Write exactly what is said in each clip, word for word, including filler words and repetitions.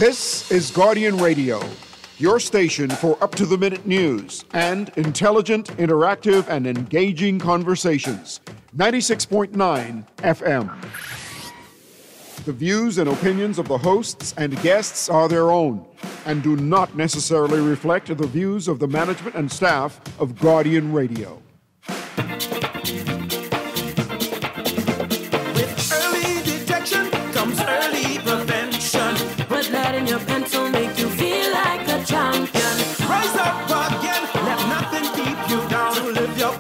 This is Guardian Radio, your station for up-to-the-minute news and intelligent, interactive, and engaging conversations. ninety-six point nine F M. The views and opinions of the hosts and guests are their own and do not necessarily reflect the views of the management and staff of Guardian Radio. With early detection comes early prevention. Put lead in your pencil, make you feel like a champion. Rise up again, let nothing keep you down. To live your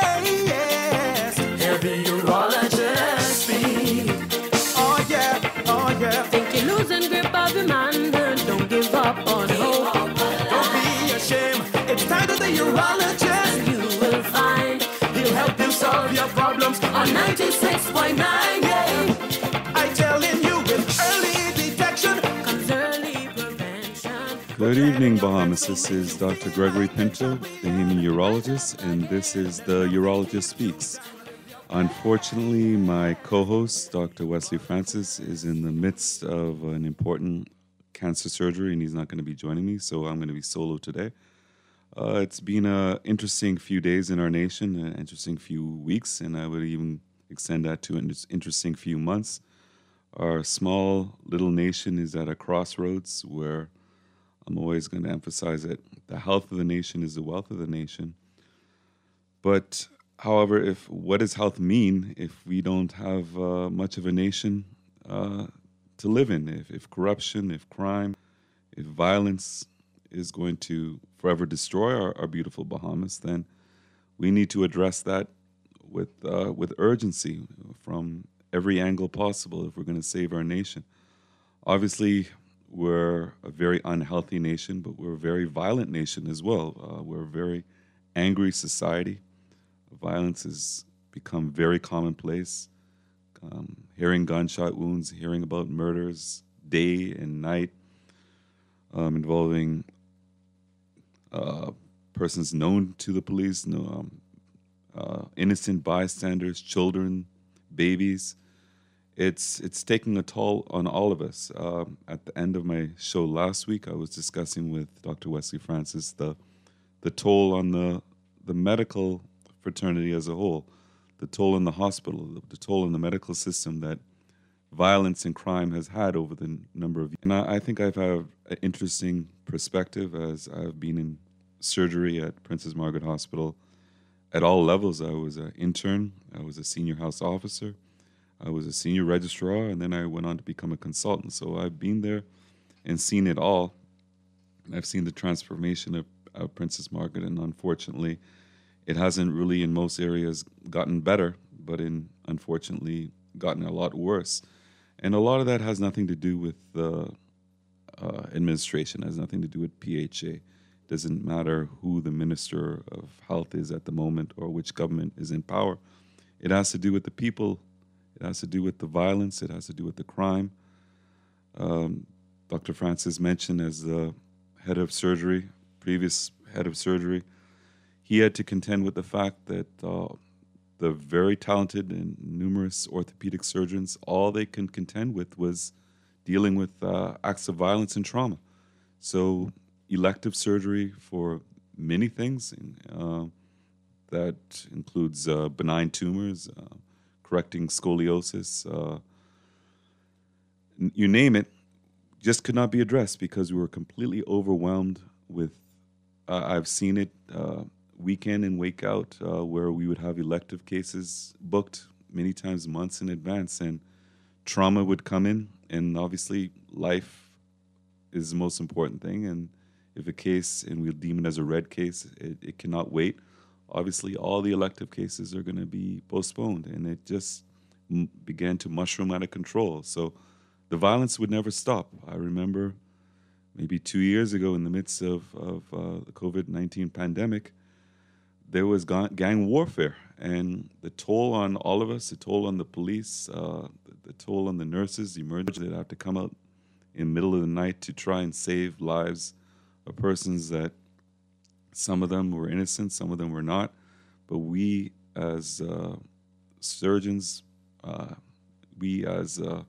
best, hear the urologist speak. Oh yeah, oh yeah. Think you're losing grip of your manhood, don't give up on hope. Don't be ashamed, it's time to the urologist. You will find he'll help you solve your problems on ninety-six point nine. Yeah, I telling you, with early detection comes early prevention. Good evening, Bahamas. This is Doctor Greggory Pinto, the human urologist, and this is the Urologist Speaks. Unfortunately, my co-host, Doctor Wesley Francis, is in the midst of an important cancer surgery, and he's not going to be joining me, so I'm going to be solo today. Uh, it's been an interesting few days in our nation, an interesting few weeks, and I would even extend that to an interesting few months. Our small little nation is at a crossroads where I'm always going to emphasize that the health of the nation is the wealth of the nation. But however, if what does health mean if we don't have uh, much of a nation uh, to live in? If, if corruption, if crime, if violence is going to forever destroy our, our beautiful Bahamas, then we need to address that with uh, with urgency from every angle possible if we're going to save our nation. Obviously, we're a very unhealthy nation, but we're a very violent nation as well. Uh, we're a very angry society. Violence has become very commonplace. Um, hearing gunshot wounds, hearing about murders day and night um, involving uh, persons known to the police, no, um, uh, innocent bystanders, children, babies. It's it's taking a toll on all of us. Uh, at the end of my show last week, I was discussing with Doctor Wesley Francis the the toll on the the medical fraternity as a whole, the toll on the hospital, the, the toll on the medical system that violence and crime has had over the n- number of years. And I, I think I've had an interesting perspective as I've been in surgery at Princess Margaret Hospital at all levels. I was an intern, I was a senior house officer, I was a senior registrar, and then I went on to become a consultant. So I've been there and seen it all. I've seen the transformation of, of Princess Margaret, and unfortunately, it hasn't really in most areas gotten better, but in unfortunately gotten a lot worse. And a lot of that has nothing to do with the uh, administration, has nothing to do with P H A. Doesn't matter who the Minister of Health is at the moment or which government is in power. It has to do with the people. It has to do with the violence. It has to do with the crime. Um, Doctor Francis mentioned as the head of surgery, previous head of surgery, he had to contend with the fact that uh, the very talented and numerous orthopedic surgeons, all they can contend with was dealing with uh, acts of violence and trauma. So elective surgery for many things, uh, that includes uh, benign tumors, uh, correcting scoliosis, uh, you name it, just could not be addressed because we were completely overwhelmed with, uh, I've seen it, uh, week in and week out, uh, where we would have elective cases booked many times months in advance, and trauma would come in, and obviously life is the most important thing, and if a case, and we'll deem it as a red case, it, it cannot wait, obviously all the elective cases are going to be postponed, and it just m- began to mushroom out of control. So the violence would never stop. I remember maybe two years ago in the midst of, of uh, the covid nineteen pandemic, there was gang warfare, and the toll on all of us, the toll on the police, uh, the, the toll on the nurses, the emergency that have to come out in the middle of the night to try and save lives of persons that some of them were innocent, some of them were not. But we as uh, surgeons, uh, we as uh,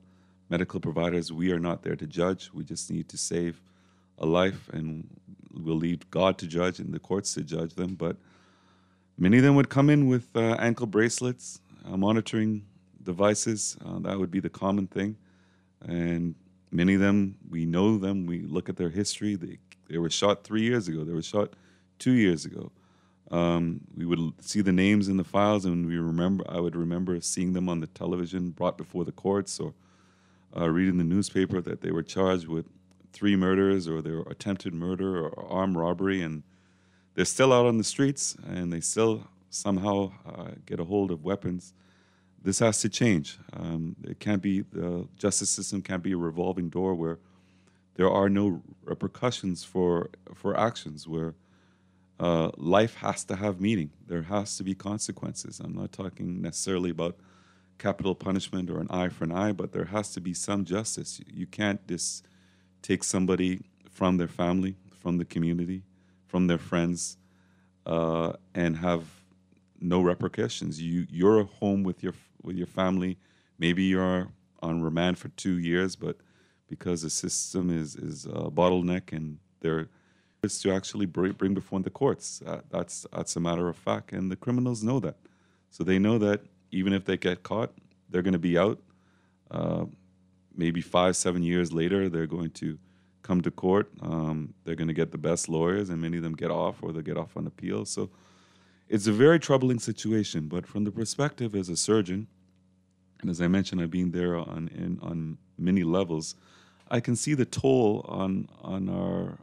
medical providers, we are not there to judge. We just need to save a life, and we'll leave God to judge and the courts to judge them. But many of them would come in with uh, ankle bracelets, uh, monitoring devices. Uh, that would be the common thing. And many of them, we know them. We look at their history. They, they were shot three years ago. They were shot two years ago. Um, we would see the names in the files, and we remember. I would remember seeing them on the television, brought before the courts, or uh, reading the newspaper that they were charged with three murders, or they were attempted murder, or armed robbery, and they're still out on the streets, and they still somehow uh, get a hold of weapons. This has to change. Um, it can't be, the justice system can't be a revolving door where there are no repercussions for for actions, where uh, life has to have meaning. There has to be consequences. I'm not talking necessarily about capital punishment or an eye for an eye, but there has to be some justice. You can't just take somebody from their family, from the community, from their friends, uh, and have no repercussions. You you're home with your with your family. Maybe you're on remand for two years, but because the system is is a bottleneck, and there is to actually bring, bring before the courts. Uh, that's that's a matter of fact, and the criminals know that. So they know that even if they get caught, they're going to be out. Uh, maybe five, seven years later, they're going to come to court. Um, they're going to get the best lawyers, and many of them get off, or they get off on appeal. So it's a very troubling situation. But from the perspective as a surgeon, and as I mentioned, I've been there on in, on many levels, I can see the toll on on our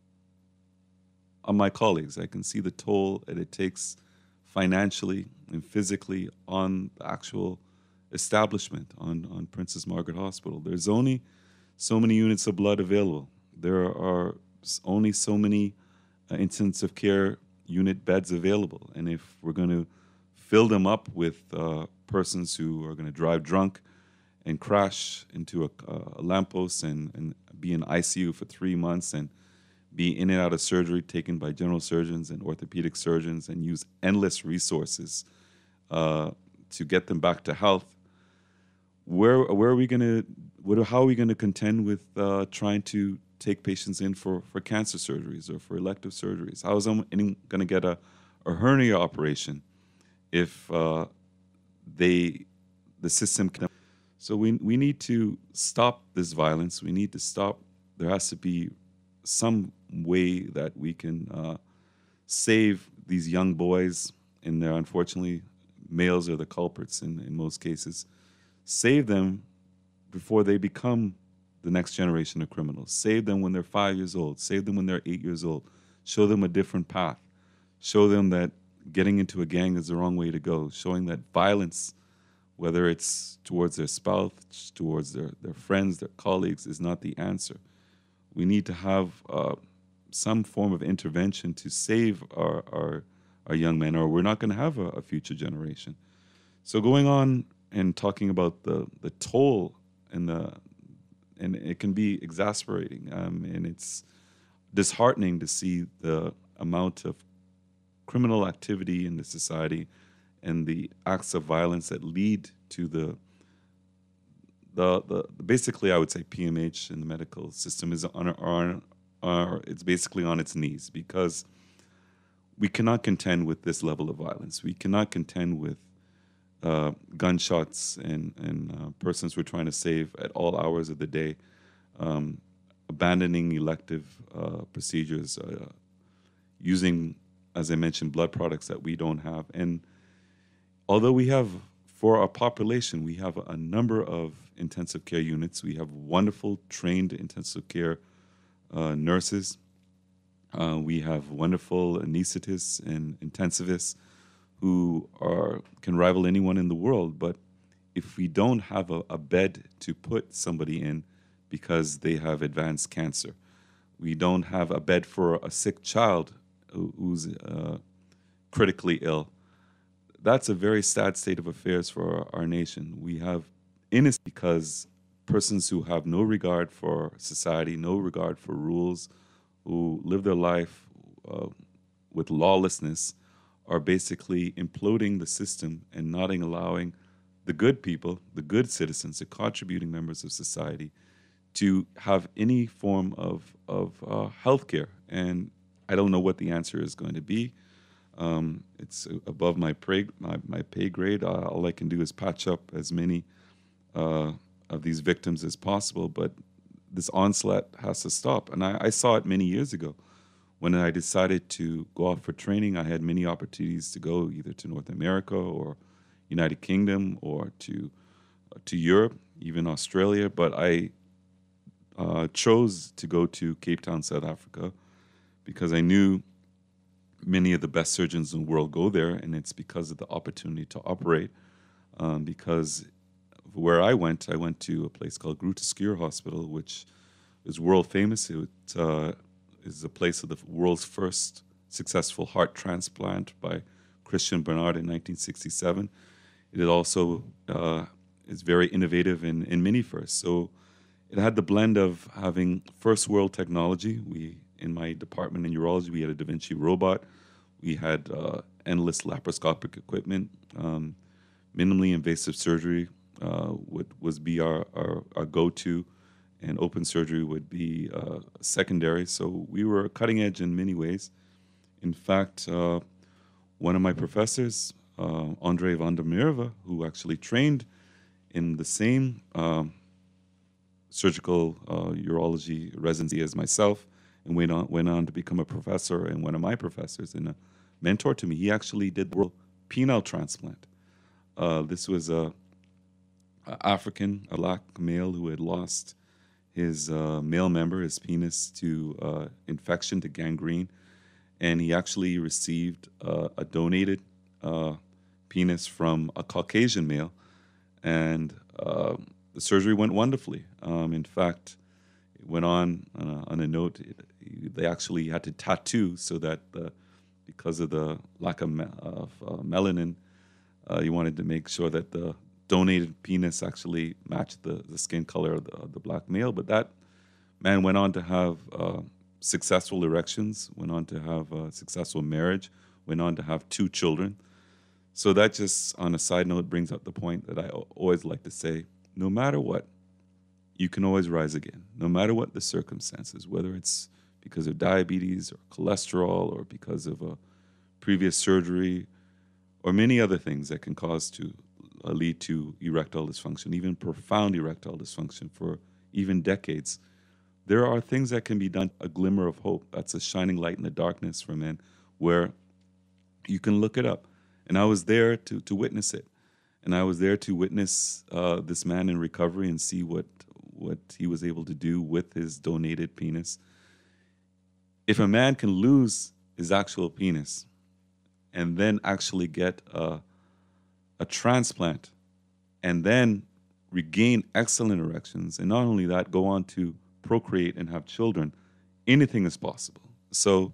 on my colleagues. I can see the toll that it takes financially and physically on the actual establishment, on, on Princess Margaret Hospital. There's only so many units of blood available. There are only so many uh, intensive care unit beds available. And if we're going to fill them up with uh, persons who are going to drive drunk and crash into a, a lamppost and, and be in I C U for three months and be in and out of surgery taken by general surgeons and orthopedic surgeons, and use endless resources uh, to get them back to health, where where are we going to, what, how are we going to contend with uh, trying to take patients in for, for cancer surgeries or for elective surgeries? How is someone going to get a, a hernia operation if uh, they the system can? So we we need to stop this violence. We need to stop. There has to be some way that we can uh, save these young boys, and they're unfortunately males are the culprits in, in most cases. Save them before they become the next generation of criminals. Save them when they're five years old. Save them when they're eight years old. Show them a different path. Show them that getting into a gang is the wrong way to go. Showing that violence, whether it's towards their spouse, towards their, their friends, their colleagues, is not the answer. We need to have uh, some form of intervention to save our, our, our young men, or we're not going to have a, a future generation. So going on and talking about the, the toll, and the and it can be exasperating, um, and it's disheartening to see the amount of criminal activity in the society and the acts of violence that lead to the The, the basically, I would say P M H in the medical system is on, on, on it's basically on its knees, because we cannot contend with this level of violence. We cannot contend with uh, gunshots and and uh, persons we're trying to save at all hours of the day, um, abandoning elective uh, procedures, uh, using, as I mentioned, blood products that we don't have. And although we have, for our population, we have a number of intensive care units. We have wonderful trained intensive care uh, nurses. Uh, we have wonderful anesthetists and intensivists who are can rival anyone in the world. But if we don't have a, a bed to put somebody in because they have advanced cancer, we don't have a bed for a sick child who's uh, critically ill, that's a very sad state of affairs for our, our nation. We have innocent because persons who have no regard for society, no regard for rules, who live their life uh, with lawlessness, are basically imploding the system and not allowing the good people, the good citizens, the contributing members of society, to have any form of of uh, health care. And I don't know what the answer is going to be. Um, it's above my, pay, my, my pay grade. Uh, all I can do is patch up as many uh, of these victims as possible. But this onslaught has to stop. And I, I saw it many years ago. When I decided to go out for training, I had many opportunities to go either to North America or United Kingdom or to uh, to Europe, even Australia. But I uh, chose to go to Cape Town, South Africa, because I knew many of the best surgeons in the world go there, and it's because of the opportunity to operate. Um, because where I went, I went to a place called Groote Hospital, which is world famous. It uh, is a place of the world's first successful heart transplant by Christian Barnard in nineteen sixty-seven. It also uh, is very innovative in, in many firsts. So it had the blend of having first world technology. We, in my department in urology, we had a Da Vinci robot. We had uh, endless laparoscopic equipment. Um, minimally invasive surgery uh, would was be our, our, our go-to, and open surgery would be uh, secondary. So we were cutting edge in many ways. In fact, uh, one of my professors, uh, Andre van der Merwe, who actually trained in the same um, surgical uh, urology residency as myself, and went on, went on to become a professor and one of my professors and a mentor to me. He actually did the world penile transplant. Uh, this was a, a African, a black male who had lost his uh, male member, his penis, to uh, infection, to gangrene, and he actually received uh, a donated uh, penis from a Caucasian male, and uh, the surgery went wonderfully. Um, in fact, it went on on a, on a note. It, they actually had to tattoo so that the, because of the lack of, me, of uh, melanin, uh, you wanted to make sure that the donated penis actually matched the, the skin color of the, of the black male. But that man went on to have uh, successful erections, went on to have a successful marriage, went on to have two children. So that just, on a side note, brings up the point that I always like to say, no matter what, you can always rise again, no matter what the circumstances, whether it's because of diabetes or cholesterol or because of a previous surgery or many other things that can cause to uh, lead to erectile dysfunction, even profound erectile dysfunction for even decades. There are things that can be done, a glimmer of hope. That's a shining light in the darkness for men, where you can look it up. And I was there to, to witness it. And I was there to witness uh, this man in recovery and see what, what he was able to do with his donated penis. If a man can lose his actual penis and then actually get a, a transplant and then regain excellent erections, and not only that, go on to procreate and have children, anything is possible. So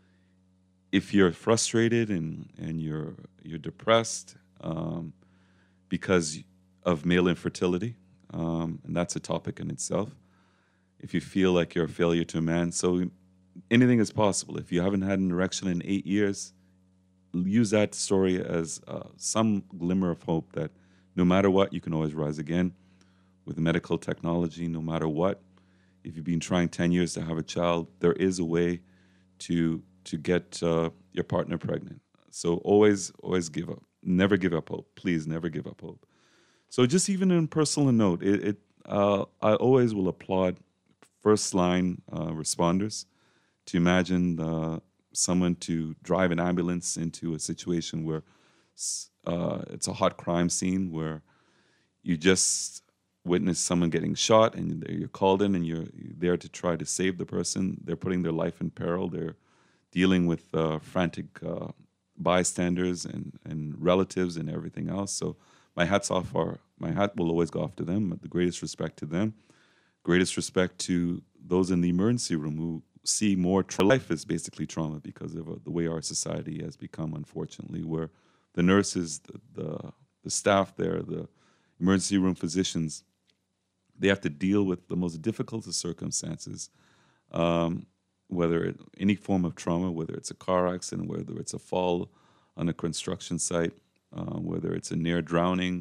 if you're frustrated and, and you're you're depressed um, because of male infertility, um, and that's a topic in itself. If you feel like you're a failure to a man, so anything is possible. If you haven't had an erection in eight years, use that story as uh, some glimmer of hope that no matter what, you can always rise again with medical technology. No matter what, if you've been trying ten years to have a child, there is a way to to get uh, your partner pregnant. So always, always give up. Never give up hope. Please, never give up hope. So just even in personal note, it, it uh, I always will applaud first line uh, responders to imagine uh, someone to drive an ambulance into a situation where uh, it's a hot crime scene where you just witness someone getting shot and you're called in and you're there to try to save the person. They're putting their life in peril. They're dealing with uh, frantic uh, bystanders and, and relatives and everything else. So my hats off are, my hat will always go off to them. The greatest respect to them. Greatest respect to those in the emergency room who see more tra- life is basically trauma because of uh, the way our society has become, unfortunately, where the nurses, the, the the staff there, the emergency room physicians, they have to deal with the most difficult of circumstances, um, whether it, any form of trauma, whether it's a car accident, whether it's a fall on a construction site, uh, whether it's a near drowning,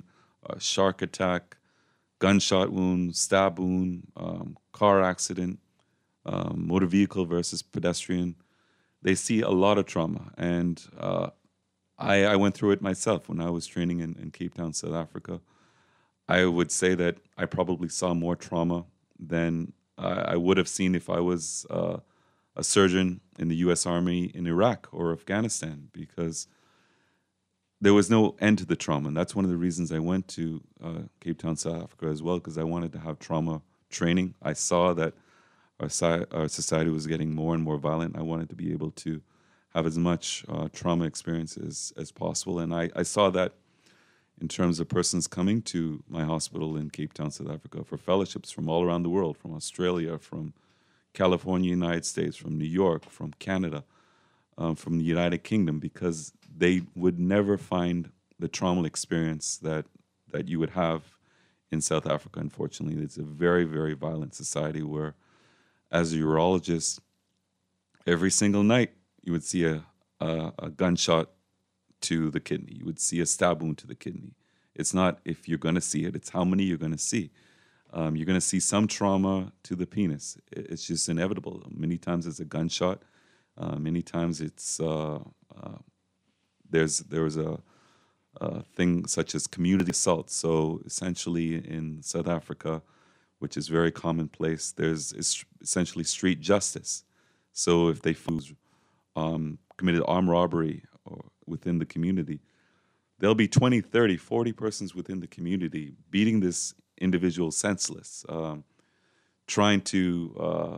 a shark attack, gunshot wound, stab wound, um, car accident, um, motor vehicle versus pedestrian. They see a lot of trauma. And uh, I, I went through it myself when I was training in, in Cape Town, South Africa. I would say that I probably saw more trauma than I, I would have seen if I was uh, a surgeon in the U S Army in Iraq or Afghanistan, because there was no end to the trauma. And that's one of the reasons I went to uh, Cape Town, South Africa as well, because I wanted to have trauma training. I saw that our, si- our society was getting more and more violent. I wanted to be able to have as much uh, trauma experience as, as possible. And I, I saw that in terms of persons coming to my hospital in Cape Town, South Africa for fellowships from all around the world, from Australia, from California, United States, from New York, from Canada, um, from the United Kingdom, because they would never find the trauma experience that, that you would have in South Africa. Unfortunately, it's a very, very violent society where, as a urologist, every single night you would see a, a, a gunshot to the kidney. You would see a stab wound to the kidney. It's not if you're going to see it, it's how many you're going to see. Um, you're going to see some trauma to the penis. It's just inevitable. Many times it's a gunshot. Uh, many times it's uh, uh, there's there's a, a thing such as community assault. So essentially in South Africa, which is very commonplace, there's essentially street justice. So if they um, committed armed robbery or within the community, there'll be twenty, thirty, forty persons within the community beating this individual senseless, um, trying to uh,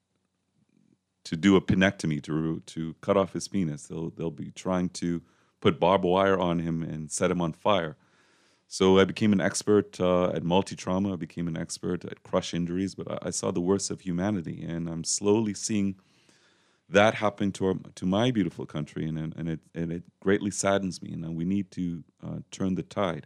to do a penectomy, to to cut off his penis. They'll they'll be trying to put barbed wire on him and set him on fire. So I became an expert uh, at multi-trauma. I became an expert at crush injuries, but I, I saw the worst of humanity, and I'm slowly seeing that happen to our, to my beautiful country, and and it and it greatly saddens me. And we need to uh, turn the tide.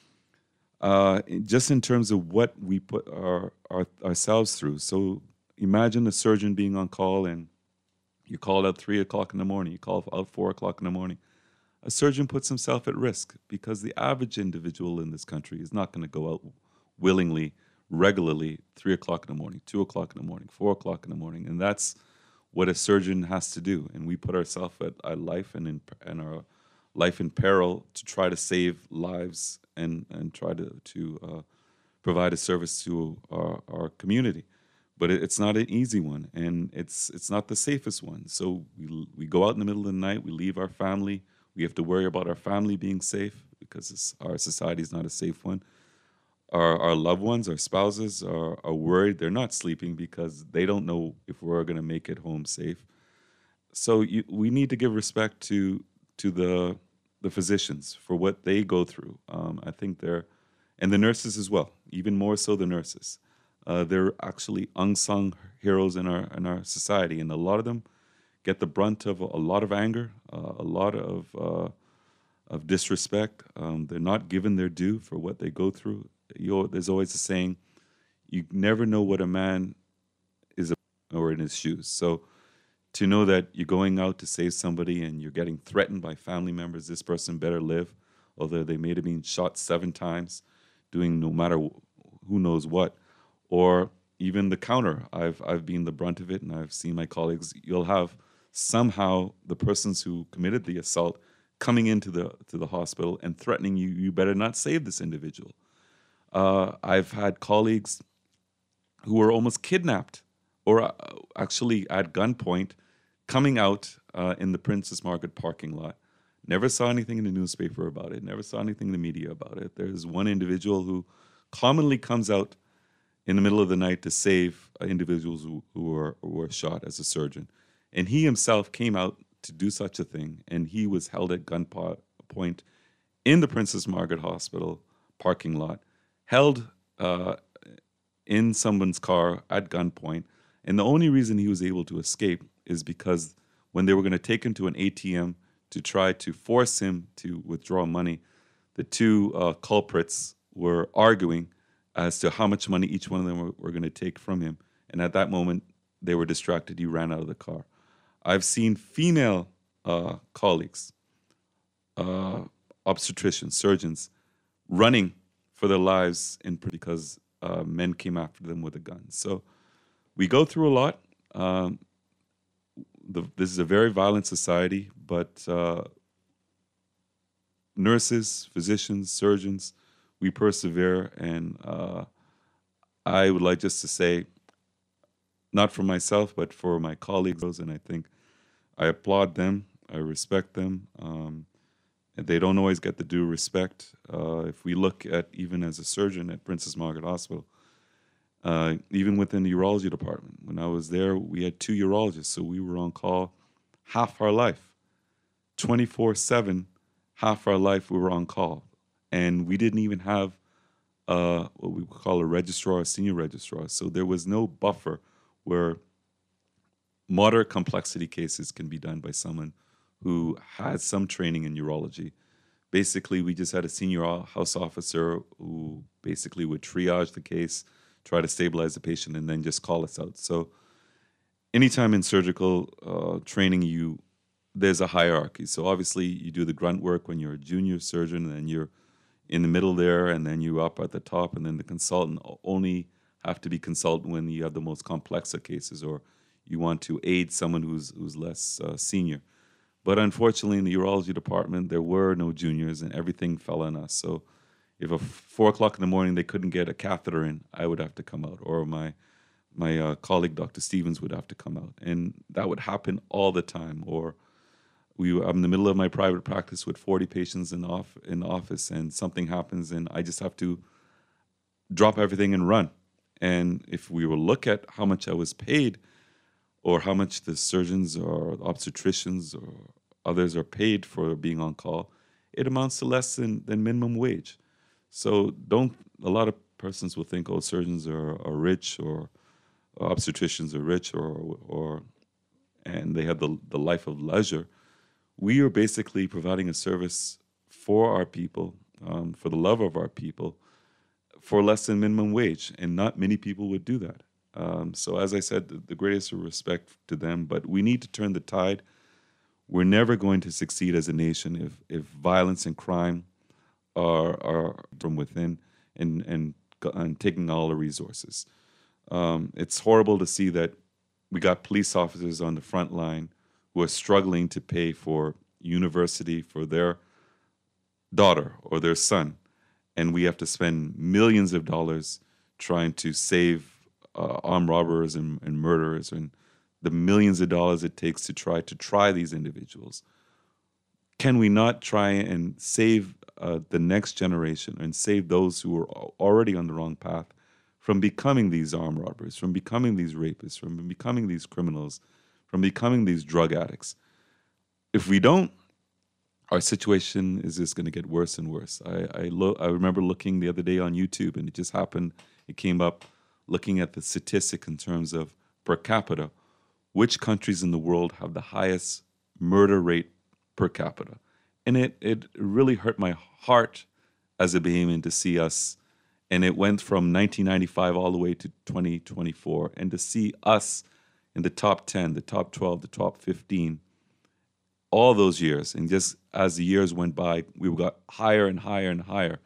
Uh, just in terms of what we put our, our ourselves through. So imagine a surgeon being on call, and you call out three o'clock in the morning. You call out four o'clock in the morning. A surgeon puts himself at risk because the average individual in this country is not going to go out willingly, regularly, three o'clock in the morning, two o'clock in the morning, four o'clock in the morning, and that's what a surgeon has to do. And we put ourselves at our life and in and our life in peril to try to save lives and and try to to uh, provide a service to our, our community. But it, it's not an easy one, and it's it's not the safest one. So we we go out in the middle of the night, we leave our family. We have to worry about our family being safe because it's, our society is not a safe one. Our, our loved ones, our spouses are, are worried. They're not sleeping because they don't know if we're going to make it home safe. So you, we need to give respect to to the the physicians for what they go through. Um, I think they're, and the nurses as well, even more so the nurses. Uh, they're actually unsung heroes in our in our society, and a lot of them get the brunt of a, a lot of anger, uh, a lot of uh, of disrespect. Um, they're not given their due for what they go through. You, there's always a saying, you never know what a man is or in his shoes. So to know that you're going out to save somebody and you're getting threatened by family members, this person better live, although they may have been shot seven times, doing no matter who knows what, or even the counter. I've I've been the brunt of it, and I've seen my colleagues. You'll have somehow the persons who committed the assault coming into the to the hospital and threatening you, you better not save this individual. Uh, I've had colleagues who were almost kidnapped or uh, actually at gunpoint coming out uh, in the Princess Margaret parking lot. Never saw anything in the newspaper about it, never saw anything in the media about it. There's one individual who commonly comes out in the middle of the night to save uh, individuals who, who, were, who were shot as a surgeon. And he himself came out to do such a thing, and he was held at gunpoint in the Princess Margaret Hospital parking lot, held uh, in someone's car at gunpoint. And the only reason he was able to escape is because when they were going to take him to an A T M to try to force him to withdraw money, the two uh, culprits were arguing as to how much money each one of them were, were going to take from him. And at that moment, they were distracted. He ran out of the car. I've seen female uh, colleagues, uh, obstetricians, surgeons, running for their lives in because uh, men came after them with a gun. So we go through a lot. Um, the, this is a very violent society, but uh, nurses, physicians, surgeons, we persevere. And uh, I would like just to say, not for myself, but for my colleagues, and I think I applaud them, I respect them. Um, and they don't always get the due respect. Uh, if we look at, even as a surgeon at Princess Margaret Hospital, uh, even within the urology department, when I was there, we had two urologists, so we were on call half our life, twenty-four seven, half our life we were on call. And we didn't even have uh, what we would call a registrar, a senior registrar. So there was no buffer where moderate complexity cases can be done by someone who had some training in urology. Basically, we just had a senior house officer who basically would triage the case, try to stabilize the patient, and then just call us out. So anytime in surgical uh, training, you there's a hierarchy. So obviously, you do the grunt work when you're a junior surgeon, and then you're in the middle there, and then you're up at the top, and then the consultant only have to be consultant when you have the most complex of cases, or you want to aid someone who's who's less uh, senior. But unfortunately, in the urology department, there were no juniors, and everything fell on us. So if at four o'clock in the morning they couldn't get a catheter in, I would have to come out, or my my uh, colleague, Doctor Stevens, would have to come out. And that would happen all the time. Or we, I'm in the middle of my private practice with forty patients in, off, in office, and something happens, and I just have to drop everything and run. And if we will look at how much I was paid, or how much the surgeons or obstetricians or others are paid for being on call, it amounts to less than, than minimum wage. So don't, a lot of persons will think, oh, surgeons are, are rich, or obstetricians are rich, or, or and they have the, the life of leisure. We are basically providing a service for our people, um, for the love of our people, for less than minimum wage, and not many people would do that. Um, so as I said, the, the greatest respect to them, but we need to turn the tide. We're never going to succeed as a nation if, if violence and crime are, are from within and, and, and taking all the resources. Um, it's horrible to see that we got police officers on the front line who are struggling to pay for university for their daughter or their son, and we have to spend millions of dollars trying to save Uh, armed robbers and, and murderers, and the millions of dollars it takes to try to try these individuals. Can we not try and save uh, the next generation and save those who are already on the wrong path from becoming these armed robbers, from becoming these rapists, from becoming these criminals, from becoming these drug addicts? If we don't, our situation is just going to get worse and worse. I I, lo- I remember looking the other day on YouTube, and it just happened, it came up, looking at the statistic in terms of per capita, which countries in the world have the highest murder rate per capita. And it, it really hurt my heart as a Bahamian to see us, and it went from nineteen ninety-five all the way to twenty twenty-four, and to see us in the top ten, the top twelve, the top fifteen, all those years. And just as the years went by, we got higher and higher and higher.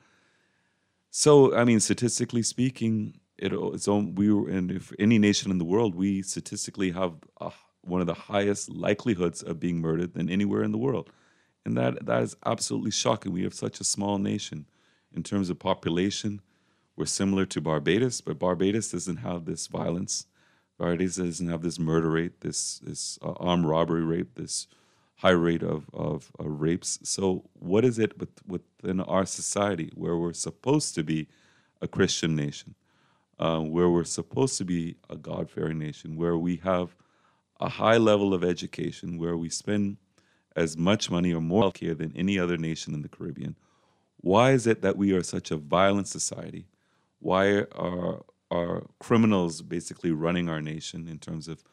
So, I mean, statistically speaking, It, it's on, we were, and if any nation in the world, we statistically have uh, one of the highest likelihoods of being murdered than anywhere in the world, and that that is absolutely shocking. We have such a small nation in terms of population. We're similar to Barbados, but Barbados doesn't have this violence. Barbados doesn't have this murder rate, this this uh, armed robbery rate, this high rate of of uh, rapes. So, what is it with, within our society where we're supposed to be a Christian nation? Uh, where we're supposed to be a God-fearing nation, where we have a high level of education, where we spend as much money or more healthcare than any other nation in the Caribbean. Why is it that we are such a violent society? Why are, are criminals basically running our nation in terms of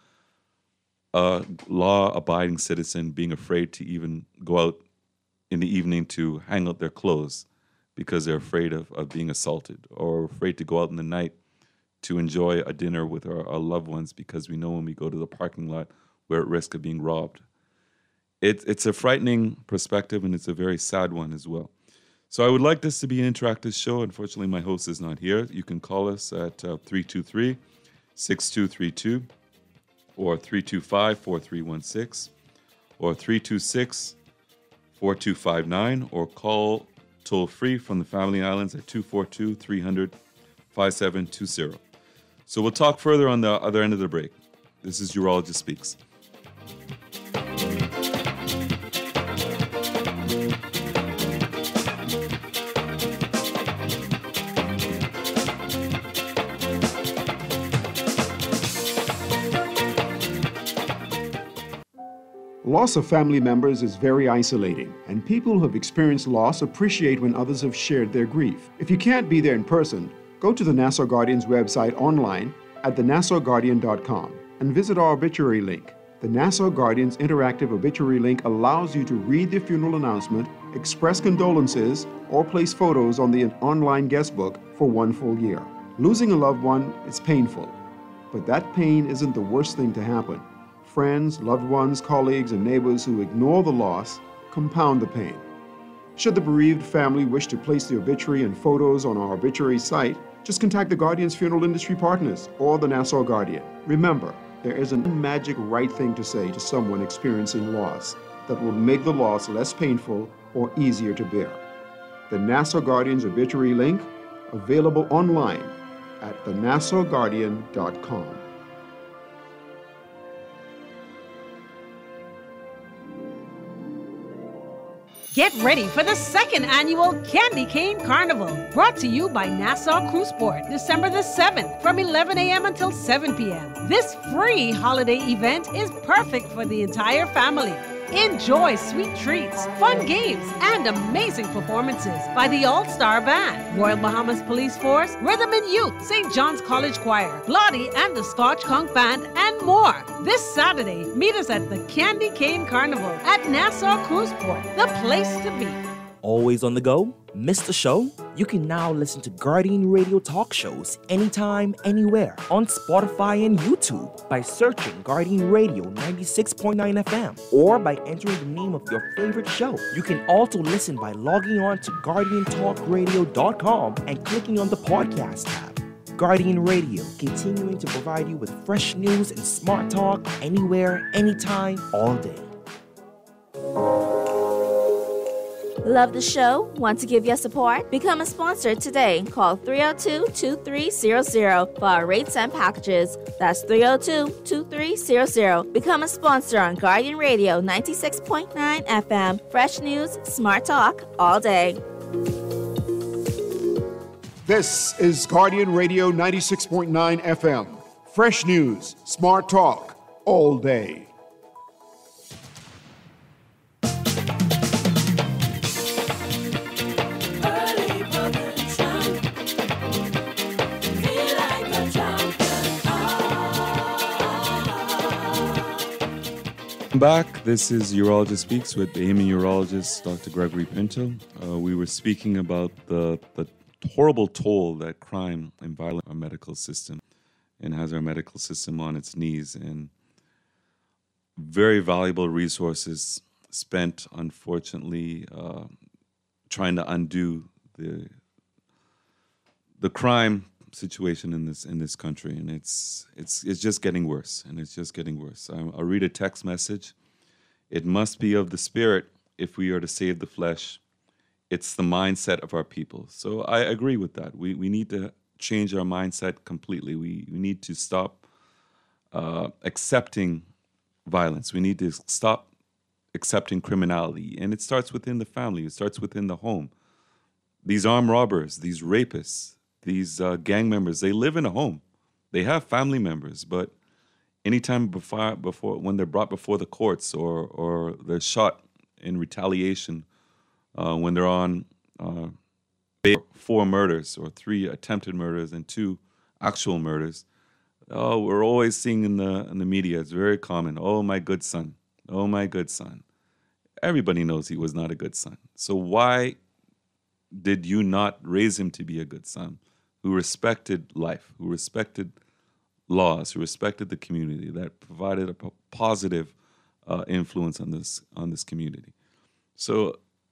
a law-abiding citizen being afraid to even go out in the evening to hang out their clothes because they're afraid of, of being assaulted, or afraid to go out in the night to enjoy a dinner with our, our loved ones because we know when we go to the parking lot, we're at risk of being robbed. It, it's a frightening perspective, and it's a very sad one as well. So I would like this to be an interactive show. Unfortunately, my host is not here. You can call us at uh, three two three, six two three two or three two five, four three one six or three two six, four two five nine or call toll-free from the Family Islands at two four two, three hundred, five seven two zero. So we'll talk further on the other end of the break. This is Urologist Speaks. Loss of family members is very isolating, and people who have experienced loss appreciate when others have shared their grief. If you can't be there in person, go to the Nassau Guardian's website online at the nassau guardian dot com and visit our obituary link. The Nassau Guardian's interactive obituary link allows you to read the funeral announcement, express condolences, or place photos on the online guest book for one full year. Losing a loved one is painful, but that pain isn't the worst thing to happen. Friends, loved ones, colleagues, and neighbors who ignore the loss compound the pain. Should the bereaved family wish to place the obituary and photos on our obituary site, just contact the Guardian's funeral industry partners or the Nassau Guardian. Remember, there is a magic right thing to say to someone experiencing loss that will make the loss less painful or easier to bear. The Nassau Guardian's obituary link, available online at the nassau guardian dot com. Get ready for the second annual Candy Cane Carnival, brought to you by Nassau Cruiseport, December the seventh from eleven a.m. until seven p.m. This free holiday event is perfect for the entire family. Enjoy sweet treats, fun games, and amazing performances by the All-Star Band, Royal Bahamas Police Force, Rhythm and Youth, Saint John's College Choir, Bloody and the Scotch Conch Band, and more. This Saturday, meet us at the Candy Cane Carnival at Nassau Cruiseport, the place to be. Always on the go? Missed a show? You can now listen to Guardian Radio talk shows anytime, anywhere on Spotify and YouTube by searching Guardian Radio ninety-six point nine F M or by entering the name of your favorite show. You can also listen by logging on to guardian talk radio dot com and clicking on the podcast tab. Guardian Radio, continuing to provide you with fresh news and smart talk anywhere, anytime, all day. Love the show? Want to give your support? Become a sponsor today. Call three oh two, two three zero zero for our rates and packages. That's three oh two, two three zero zero. Become a sponsor on Guardian Radio ninety-six point nine F M. Fresh news, smart talk, all day. This is Guardian Radio ninety-six point nine F M. Fresh news, smart talk, all day. Back. This is Urologist Speaks with Bahamian urologist Doctor Greggory Pinto. Uh, we were speaking about the, the horrible toll that crime and violence our medical system and has our medical system on its knees, and very valuable resources spent, unfortunately, uh, trying to undo the the crime situation in this in this country, and it's it's it's just getting worse, and it's just getting worse. I, I'll read a text message. It must be of the spirit if we are to save the flesh. It's the mindset of our people. So I agree with that. We we need to change our mindset completely. We we need to stop uh, accepting violence. We need to stop accepting criminality, and it starts within the family. It starts within the home. These armed robbers, these rapists, these uh, gang members, they live in a home. They have family members, but anytime before, before when they're brought before the courts or or they're shot in retaliation, uh, when they're on uh, four murders or three attempted murders and two actual murders, oh, we're always seeing in the in the media, it's very common, oh, my good son, oh, my good son. Everybody knows he was not a good son. So why did you not raise him to be a good son, who respected life, who respected laws, who respected the community, that provided a p- positive uh, influence on this on this community? So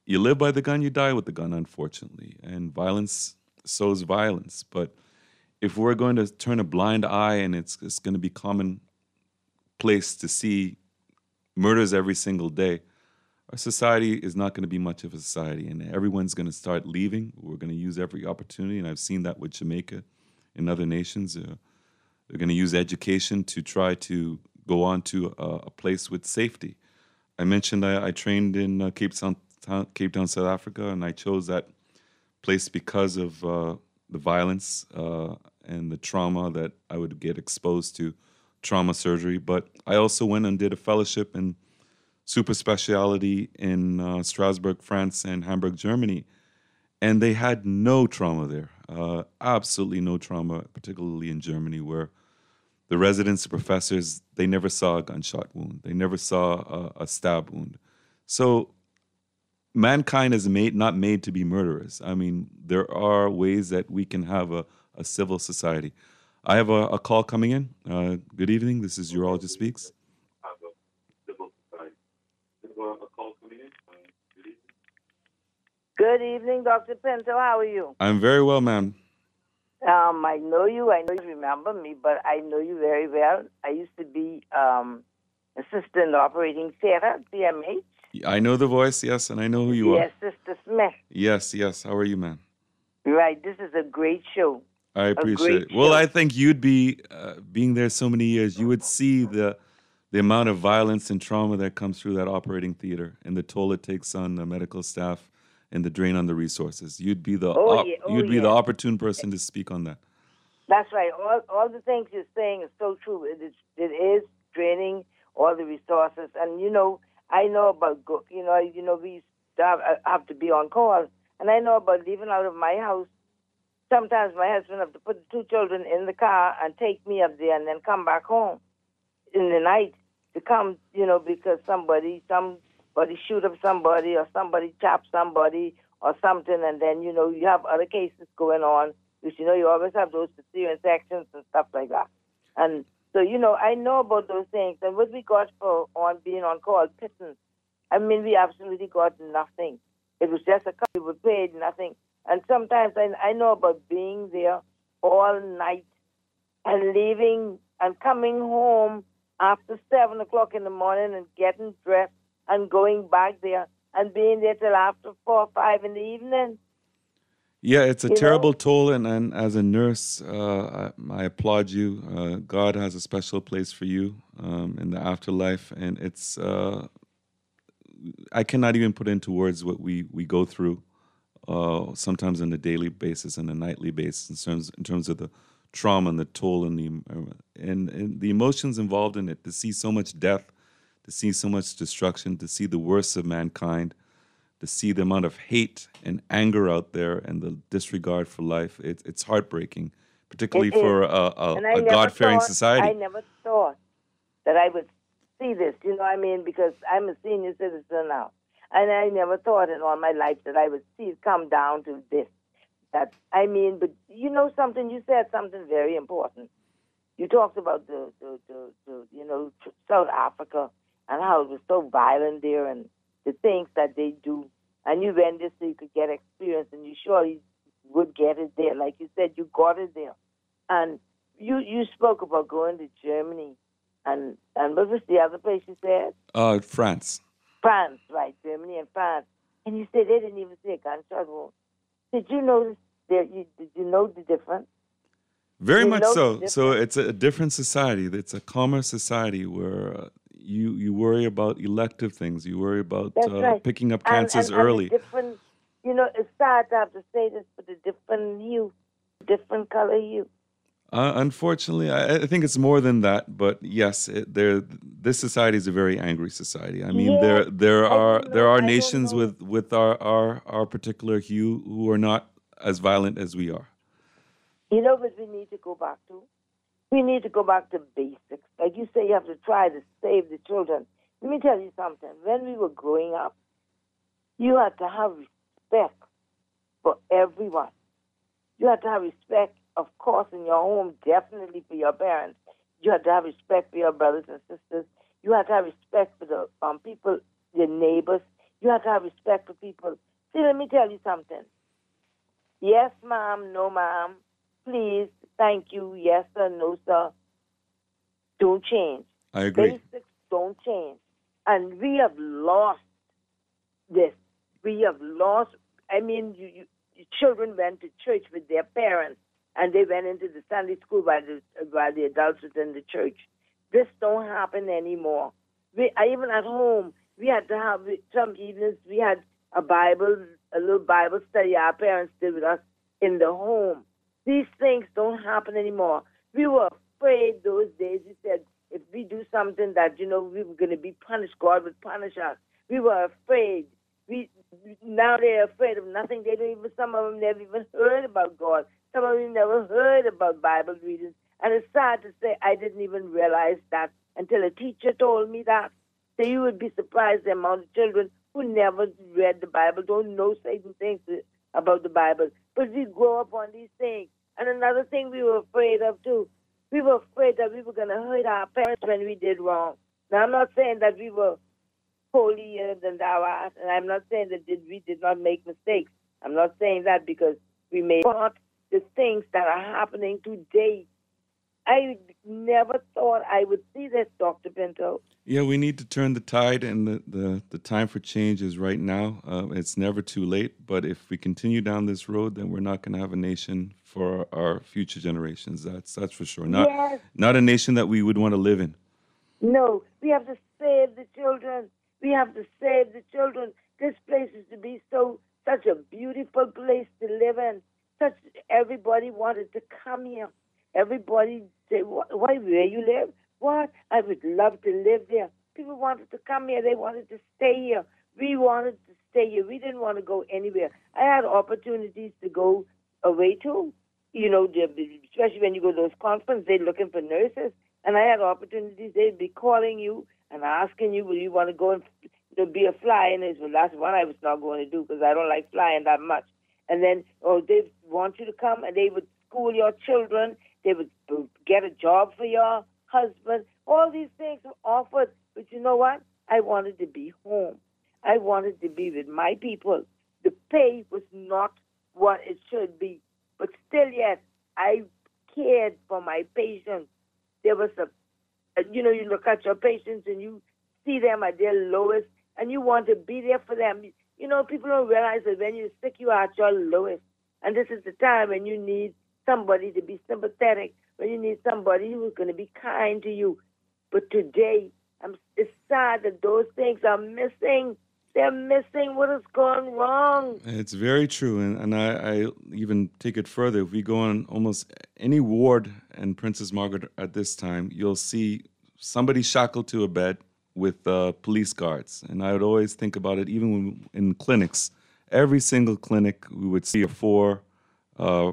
you live by the gun, you die with the gun, unfortunately. And violence sows violence. But if we're going to turn a blind eye and it's, it's going to be commonplace to see murders every single day, our society is not going to be much of a society. And everyone's going to start leaving. We're going to use every opportunity. And I've seen that with Jamaica and other nations. Uh, they're going to use education to try to go on to a, a place with safety. I mentioned I, I trained in uh, Cape Town, Cape Town, South Africa, and I chose that place because of uh, the violence uh, and the trauma that I would get exposed to, trauma surgery. But I also went and did a fellowship in super speciality in uh, Strasbourg, France, and Hamburg, Germany, and they had no trauma there, uh, absolutely no trauma, particularly in Germany, where the residents, the professors, they never saw a gunshot wound. They never saw a, a stab wound. So mankind is made not made to be murderers. I mean, there are ways that we can have a, a civil society. I have a, a call coming in. Uh, good evening. This is Urologist Speaks. Good evening, Doctor Pinto. How are you? I'm very well, ma'am. Um, I know you. I know you remember me, but I know you very well. I used to be um, assistant operating theater, C M H. I know the voice, yes, and I know who you yes, are. Yes, Sister Smith. Yes, yes. How are you, ma'am? Right. This is a great show. I appreciate it. Well, I think you'd be, uh, being there so many years, you would see the the amount of violence and trauma that comes through that operating theater and the toll it takes on the medical staff and the drain on the resources. You'd be the oh, op- yeah. oh, you'd be yeah. the opportune person to speak on that. That's right. All all the things you're saying is so true. It is it is draining all the resources, and you know I know about go, you know you know we used to have, have to be on call, and I know about leaving out of my house. Sometimes my husband have to put the two children in the car and take me up there, and then come back home in the night to come, you know, because somebody somebody shoot up somebody or somebody chop somebody or something, and then you know you have other cases going on. Because, you know, you always have those cesarean sections and stuff like that. And so, you know, I know about those things. And what we got for on being on call, pittance, I mean, we absolutely got nothing. It was just a couple, we were paid nothing. And sometimes I, I know about being there all night and leaving and coming home after seven o'clock in the morning and getting dressed and going back there and being there till after four or five in the evening. Yeah, it's a you terrible know? toll, and, and as a nurse, uh, I, I applaud you. Uh, God has a special place for you um, in the afterlife, and it's uh, I cannot even put into words what we, we go through uh, sometimes on a daily basis and a nightly basis in terms in terms of the trauma and the toll and the and, and the emotions involved in it. To see so much death, to see so much destruction, to see the worst of mankind, to see the amount of hate and anger out there and the disregard for life, it, it's heartbreaking, particularly for a, a, a God-fearing thought, society. I never thought that I would see this, you know what I mean, because I'm a senior citizen now. And I never thought in all my life that I would see it come down to this. That I mean, but you know something, you said something very important. You talked about the, the, the, the you know, South Africa and how it was so violent there and the things that they do, and you went there so you could get experience, and you surely would get it there. Like you said, you got it there. And you you spoke about going to Germany, and, and what was the other place you said? Uh, France. France, right, Germany and France. And you said they didn't even see a gunshot wound. Did you notice, that you, did you know the difference? Very you much so. So it's a different society. It's a calmer society where uh, you you worry about elective things. You worry about uh, right. picking up and, cancers and, and early. Different, you know, it's sad to have to say this, but a different hue, different color hue. Uh, unfortunately, I, I think it's more than that. But yes, it, there. This society is a very angry society. I mean, yes, there there are know, there are I nations with with our, our our particular hue who are not as violent as we are. You know what we need to go back to? We need to go back to basics. Like you say, you have to try to save the children. Let me tell you something. When we were growing up, you had to have respect for everyone. You had to have respect, of course, in your home, definitely for your parents. You had to have respect for your brothers and sisters. You had to have respect for the um, people, your neighbors. You had to have respect for people See, let me tell you something. Yes, ma'am, no, ma'am. Please, thank you, yes, sir, no, sir. Don't change. I agree. Basics don't change. And we have lost this. We have lost, I mean, you, you, children went to church with their parents, and they went into the Sunday school while the, while the adults was in the church. This don't happen anymore. We, even at home, we had to have, some evenings, we had a Bible, a little Bible study our parents did with us in the home. These things don't happen anymore. We were afraid those days. We said, if we do something that, you know, we were going to be punished, God would punish us. We were afraid. We Now they're afraid of nothing. They don't even, some of them never even heard about God. Some of them never heard about Bible readings. And it's sad to say I didn't even realize that until a teacher told me that. So you would be surprised the amount of children who never read the Bible, don't know certain things about the Bible. But we grow up on these things. And another thing we were afraid of, too, we were afraid that we were going to hurt our parents when we did wrong. Now, I'm not saying that we were holier than thou art, and I'm not saying that we did not make mistakes. I'm not saying that because we made the things that are happening today. I never thought I would see this, Doctor Pinto. Yeah, we need to turn the tide, and the, the, the time for change is right now. Uh, it's never too late, but if we continue down this road, then we're not going to have a nation for our future generations. That's that's for sure. Not yes. Not a nation that we would want to live in. No, we have to save the children. We have to save the children. This place is to be so such a beautiful place to live in. Such everybody wanted to come here. Everybody say, why, where you live? What? I would love to live there. People wanted to come here. They wanted to stay here. We wanted to stay here. We didn't want to go anywhere. I had opportunities to go away too. You know, especially when you go to those conferences, they're looking for nurses. And I had opportunities. They'd be calling you and asking you, will you want to go and you know, be a fly? And it's, well, that's one I was not going to do because I don't like flying that much. And then, oh, they want you to come, and they would school your children. They would get a job for your husband. All these things were offered. But you know what? I wanted to be home. I wanted to be with my people. The pay was not what it should be. But still, yes, I cared for my patients. There was a, you know, you look at your patients and you see them at their lowest, and you want to be there for them. You know, people don't realize that when you're sick, you are at your lowest. And this is the time when you need somebody to be sympathetic, when you need somebody who's going to be kind to you. But today, I'm, it's sad that those things are missing. They're missing. What has gone wrong? It's very true. And, and I, I even take it further. If we go on almost any ward in Princess Margaret at this time, you'll see somebody shackled to a bed with uh, police guards. And I would always think about it, even when, in clinics. Every single clinic, we would see four uh,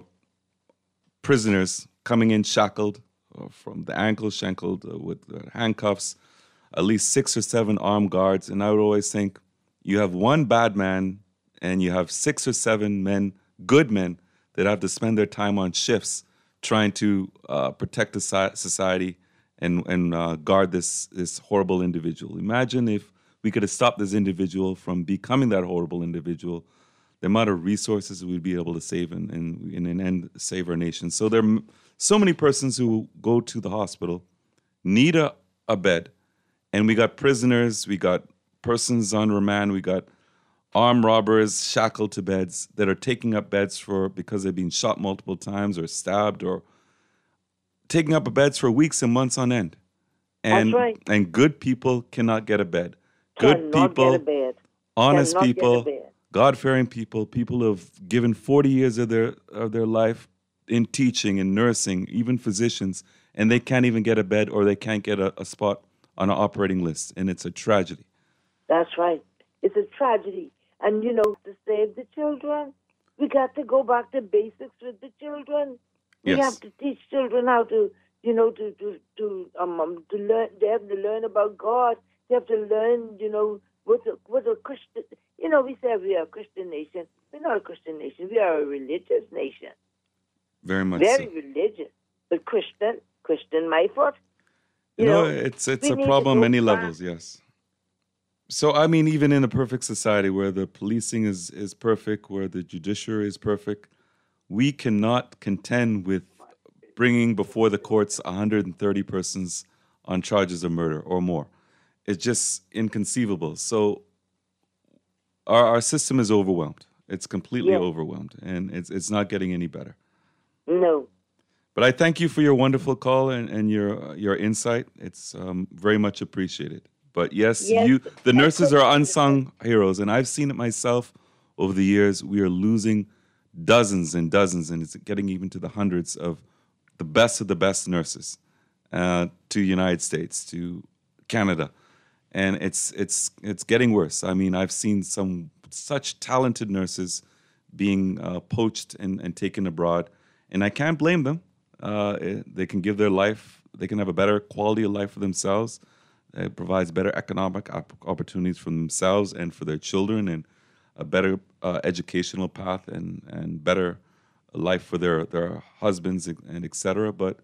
prisoners coming in shackled uh, from the ankles, shackled uh, with uh, handcuffs, at least six or seven armed guards. And I would always think, you have one bad man and you have six or seven men, good men, that have to spend their time on shifts trying to uh, protect the society and, and uh, guard this, this horrible individual. Imagine if we could have stopped this individual from becoming that horrible individual, the amount of resources we'd be able to save and in an end save our nation. So there are so many persons who go to the hospital, need a, a bed, and we got prisoners, we got persons on remand, we got armed robbers shackled to beds that are taking up beds for because they've been shot multiple times or stabbed or taking up beds for weeks and months on end. And, That's right. And good people cannot get a bed. Good Cannot people, get a bed. honest Cannot people, get a bed. God-fearing people, people who have given forty years of their of their life in teaching and nursing, even physicians, and they can't even get a bed or they can't get a, a spot on an operating list, and it's a tragedy. That's right. It's a tragedy. And, you know, to save the children, we got to go back to basics with the children. We Yes. have to teach children how to, you know, to to to um, um to learn. They have to learn about God. They have to learn, you know, what a, what a Christian. You know, we say we are a Christian nation. We're not a Christian nation. We are a religious nation. Very much Very so. religious, but Christian, Christian, my foot. You No, know, it's it's we a need to problem on go many back. levels, yes. So, I mean, even in a perfect society where the policing is, is perfect, where the judiciary is perfect, we cannot contend with bringing before the courts one hundred thirty persons on charges of murder or more. It's just inconceivable. So our, our system is overwhelmed. It's completely Yes. overwhelmed, and it's it's not getting any better. No. But I thank you for your wonderful call and, and your your insight. It's um, very much appreciated. But yes, Yes. you the nurses are unsung heroes, and I've seen it myself over the years. We are losing dozens and dozens, and it's getting even to the hundreds of the best of the best nurses uh, to the United States, to Canada, and it's it's it's getting worse. I mean, I've seen some such talented nurses being uh, poached and, and taken abroad, and I can't blame them. Uh, it- they can give their life, they can have a better quality of life for themselves. It provides better economic op- opportunities for themselves and for their children, and a better uh, educational path, and, and better life for their, their husbands, and et cetera. But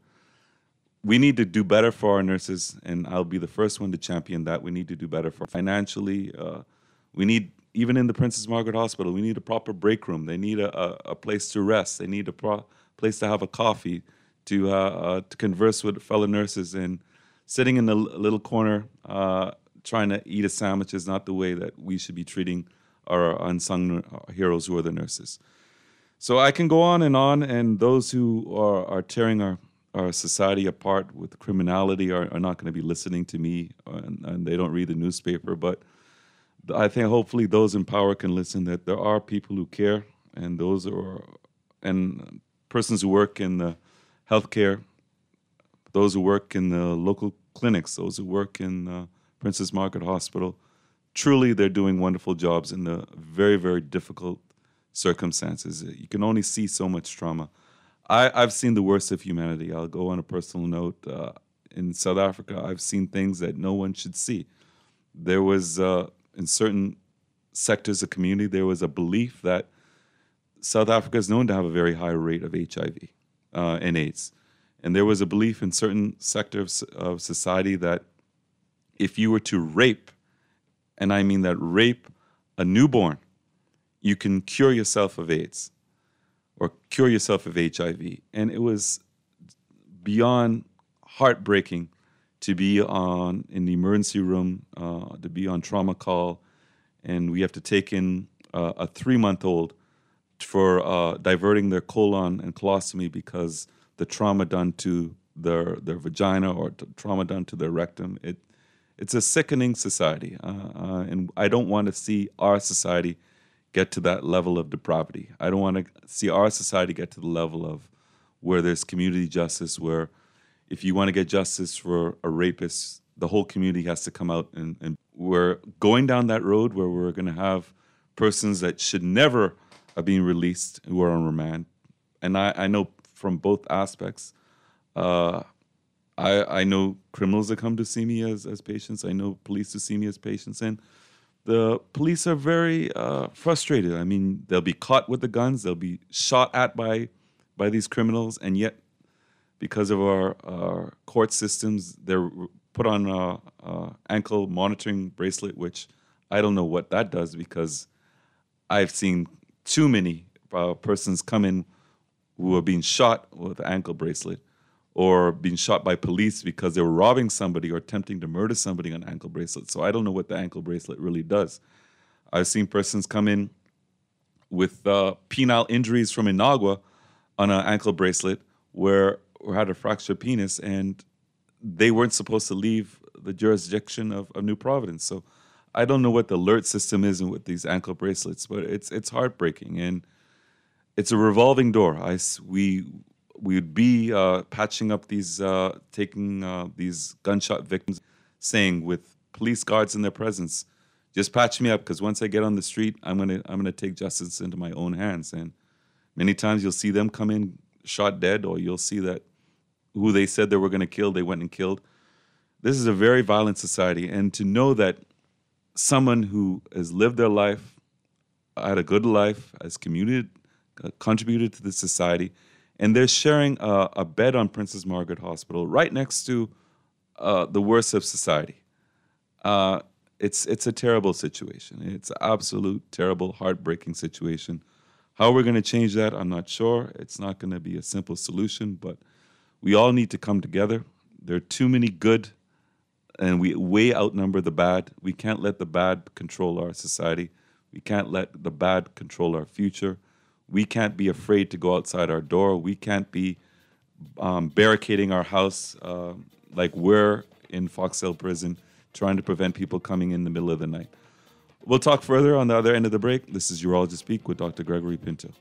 we need to do better for our nurses, and I'll be the first one to champion that. We need to do better for financially. Uh, we need, even in the Princess Margaret Hospital, we need a proper break room. They need a, a, a place to rest. They need a pro- place to have a coffee, to uh, uh, to converse with fellow nurses. And sitting in a l- little corner uh, trying to eat a sandwich is not the way that we should be treating our unsung nur- heroes who are the nurses. So I can go on and on, and those who are, are tearing our, our society apart with criminality are, are not going to be listening to me, and, and they don't read the newspaper. But I think hopefully those in power can listen, that there are people who care, and those are, and persons who work in the healthcare, those who work in the local clinics, those who work in uh, Princess Margaret Hospital. Truly, they're doing wonderful jobs in the very, very difficult circumstances. You can only see so much trauma. I, I've seen the worst of humanity. I'll go on a personal note. Uh, in South Africa, I've seen things that no one should see. There was, uh, in certain sectors of community, there was a belief that South Africa is known to have a very high rate of H I V uh, and AIDS. And there was a belief in certain sectors of society that if you were to rape, and I mean that rape a newborn, you can cure yourself of AIDS or cure yourself of H I V. And it was beyond heartbreaking to be on in the emergency room, uh, to be on trauma call, and we have to take in uh, a three-month-old for uh, diverting their colon and colostomy because the trauma done to their their vagina or t- trauma done to their rectum. It it's a sickening society, uh, uh, and I don't want to see our society get to that level of depravity. I don't want to see our society get to the level of where there's community justice, where if you want to get justice for a rapist, the whole community has to come out, and, and we're going down that road where we're going to have persons that should never have been released who are on remand. And I, I know from both aspects. Uh, I, I know criminals that come to see me as, as patients. I know police to see me as patients. And the police are very uh, frustrated. I mean, they'll be caught with the guns. They'll be shot at by by these criminals. And yet, because of our, our court systems, they're put on a, a ankle monitoring bracelet, which I don't know what that does, because I've seen too many uh, persons come in who are being shot with an ankle bracelet, or being shot by police because they were robbing somebody or attempting to murder somebody on ankle bracelet. So I don't know what the ankle bracelet really does. I've seen persons come in with uh, penile injuries from Inagua on an ankle bracelet where or had a fractured penis, and they weren't supposed to leave the jurisdiction of, of New Providence. So I don't know what the alert system is with these ankle bracelets, but it's it's heartbreaking, and it's a revolving door. I s- we we would be uh, patching up these, uh, taking uh, these gunshot victims, saying with police guards in their presence, just patch me up, because once I get on the street, I'm gonna I'm gonna take justice into my own hands. And many times you'll see them come in shot dead, or you'll see that who they said they were going to kill, they went and killed. This is a very violent society, and to know that someone who has lived their life, had a good life, has commuted, uh, contributed to the society, and they're sharing a, a bed on Princess Margaret Hospital right next to uh, the worst of society. Uh, it's it's a terrible situation. It's an absolute terrible, heartbreaking situation. How we're going to change that, I'm not sure. It's not going to be a simple solution, but we all need to come together. There are too many good, and we way outnumber the bad. We can't let the bad control our society. We can't let the bad control our future. We can't be afraid to go outside our door. We can't be um, barricading our house uh, like we're in Fox Hill Prison, trying to prevent people coming in the middle of the night. We'll talk further on the other end of the break. This is Urologist Speak with Doctor Greggory Pinto.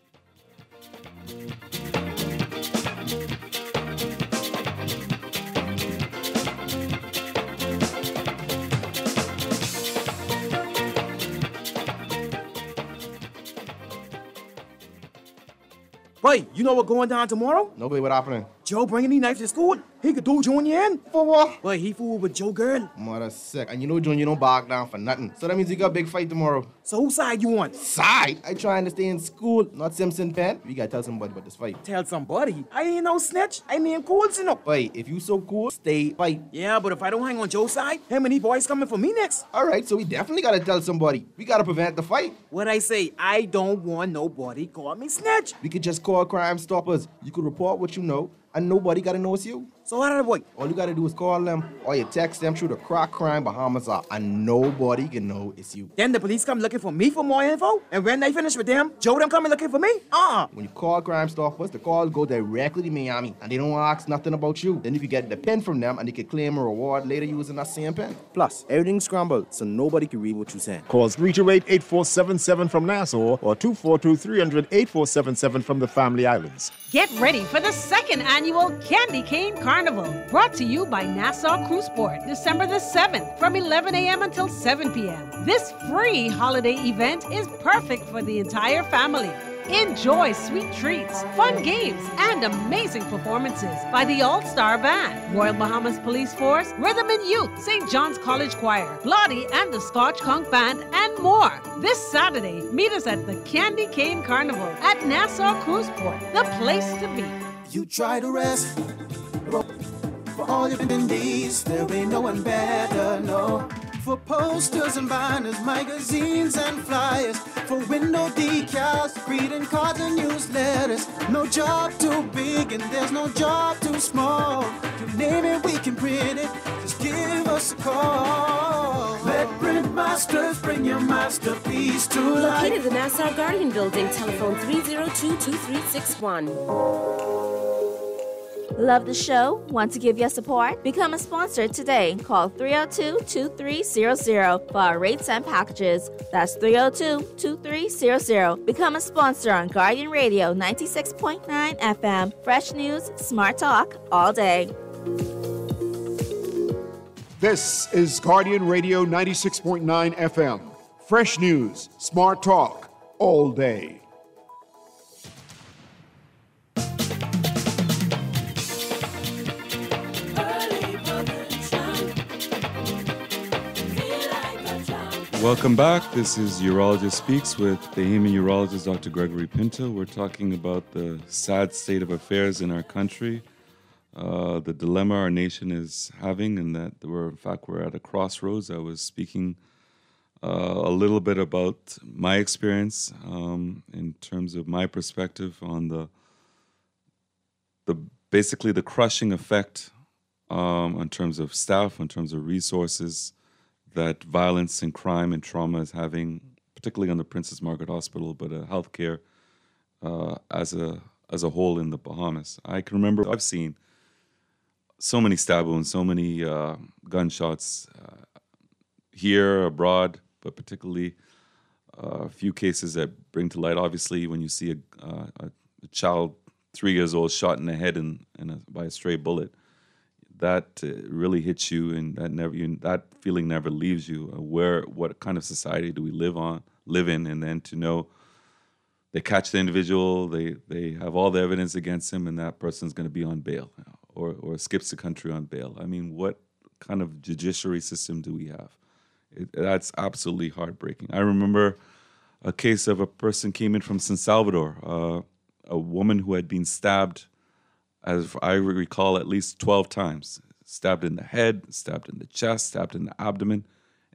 Boy, you know what's going down tomorrow? Nobody, what happening? Joe bringing these knives to school. He could do Junior in. For what? Boy, he fooled with Joe girl. Mother sick. And you know Junior don't back down for nothing. So that means you got a big fight tomorrow. So whose side you on? Side? I trying to stay in school, not Simpson Pen. We gotta tell somebody about this fight. Tell somebody. I ain't no snitch. I mean cool, you know. Boy, if you so cool, stay fight. Yeah, but if I don't hang on Joe's side, him and these boys coming for me next. All right, so we definitely gotta tell somebody. We gotta prevent the fight. What I say, I don't want nobody call me snitch. We could just call Crime Stoppers. You could report what you know, and nobody gotta know it's you. So how did I boy? All you gotta do is call them, or you text them through the Crack Crime Bahamas app, and nobody can know it's you. Then the police come looking for me for more info, and when they finish with them, Joe them coming looking for me? Uh-uh. When you call Crime Stoppers, the call go directly to Miami, and they don't ask nothing about you. Then you can get the pen from them, and they can claim a reward later using that same pen. Plus, everything's scrambled, so nobody can read what you're saying. Call three two eight, eight four seven seven from Nassau or two four two, three hundred, eight four seven seven from the Family Islands. Get ready for the second annual Candy Cane Carnival, brought to you by Nassau Cruise Port, December the seventh from eleven a.m. until seven p.m. This free holiday event is perfect for the entire family. Enjoy sweet treats, fun games, and amazing performances by the All-Star Band, Royal Bahamas Police Force, Rhythm and Youth, Saint John's College Choir, Bloody and the Scotch Conch Band, and more. This Saturday, meet us at the Candy Cane Carnival at Nassau Cruise Port, the place to be. You try to rest for all your needs. There ain't no one better, no. For posters and banners, magazines and flyers, for window decals, greeting cards and newsletters. No job too big and there's no job too small. You name it, we can print it. Just give us a call. Let Print Masters bring your masterpiece to life. Located at the Nassau Guardian Building, telephone three zero two, two three six one. Love the show? Want to give your support? Become a sponsor today. Call three oh two, two three zero zero for our rates and packages. That's three oh two, two three zero zero. Become a sponsor on Guardian Radio ninety-six point nine F M. Fresh news, smart talk, all day. This is Guardian Radio ninety-six point nine F M. Fresh news, smart talk, all day. Welcome back. This is Urologist Speaks with the Bahamian urologist, Doctor Greggory Pinto. We're talking about the sad state of affairs in our country, uh, the dilemma our nation is having, and that we're, in fact, we're at a crossroads. I was speaking uh, a little bit about my experience um, in terms of my perspective on the, the basically the crushing effect um, in terms of staff, in terms of resources, that violence and crime and trauma is having, particularly on the Princess Margaret Hospital, but uh, healthcare uh, as a as a whole in the Bahamas. I can remember I've seen so many stab wounds, so many uh, gunshots uh, here, abroad, but particularly uh, a few cases that bring to light. Obviously, when you see a, uh, a, a child three years old shot in the head in, in a, by a stray bullet, that uh, really hits you, and that never you, that feeling never leaves you. Uh, where, what kind of society do we live on, live in, and then to know they catch the individual, they they have all the evidence against him, and that person's going to be on bail, or or skips the country on bail. I mean, what kind of judiciary system do we have? It, that's absolutely heartbreaking. I remember a case of a person came in from San Salvador, uh, a woman who had been stabbed, as I recall, at least twelve times. Stabbed in the head, stabbed in the chest, stabbed in the abdomen.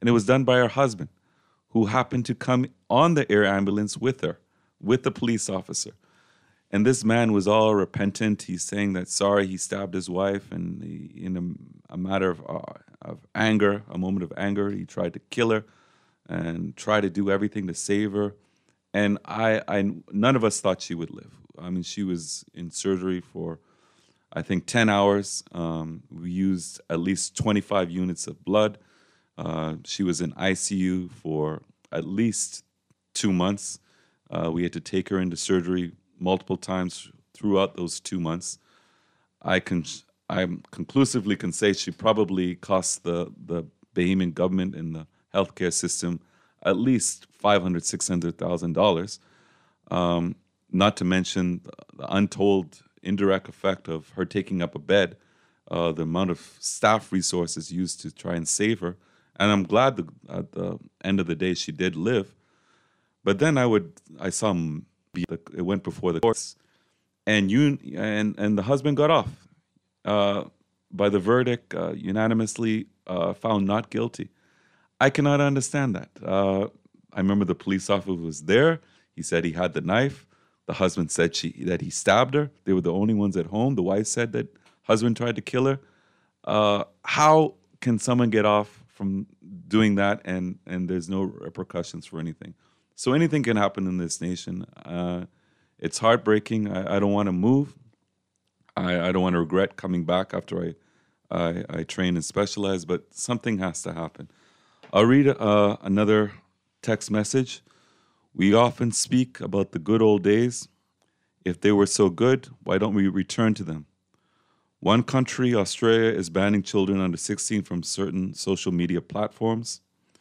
And it was done by her husband, who happened to come on the air ambulance with her, with the police officer. And this man was all repentant. He's saying that, sorry, he stabbed his wife, and he, in a, a matter of, uh, of anger, a moment of anger, he tried to kill her and tried to do everything to save her. And I, I, none of us thought she would live. I mean, she was in surgery for, I think, ten hours. Um, we used at least twenty-five units of blood. Uh, she was in I C U for at least two months. Uh, we had to take her into surgery multiple times throughout those two months. I can, I conclusively can say she probably cost the, the Bahamian government and the healthcare system at least five hundred thousand dollars, six hundred thousand dollars. Um, not to mention the untold indirect effect of her taking up a bed, uh, the amount of staff resources used to try and save her. And I'm glad that at the end of the day she did live. But then I would, I saw him, be, it went before the courts, and you and and the husband got off uh, by the verdict, uh, unanimously uh, found not guilty. I cannot understand that. Uh, I remember the police officer was there. He said he had the knife. The husband said she that he stabbed her. They were the only ones at home. The wife said that husband tried to kill her. Uh, how can someone get off from doing that and and there's no repercussions for anything? So anything can happen in this nation. Uh, it's heartbreaking. I, I don't want to move. I, I don't want to regret coming back after I, I I train and specialize, but something has to happen. I'll read uh, another text message. We often speak about the good old days. If they were so good, why don't we return to them? One country, Australia, is banning children under sixteen from certain social media platforms.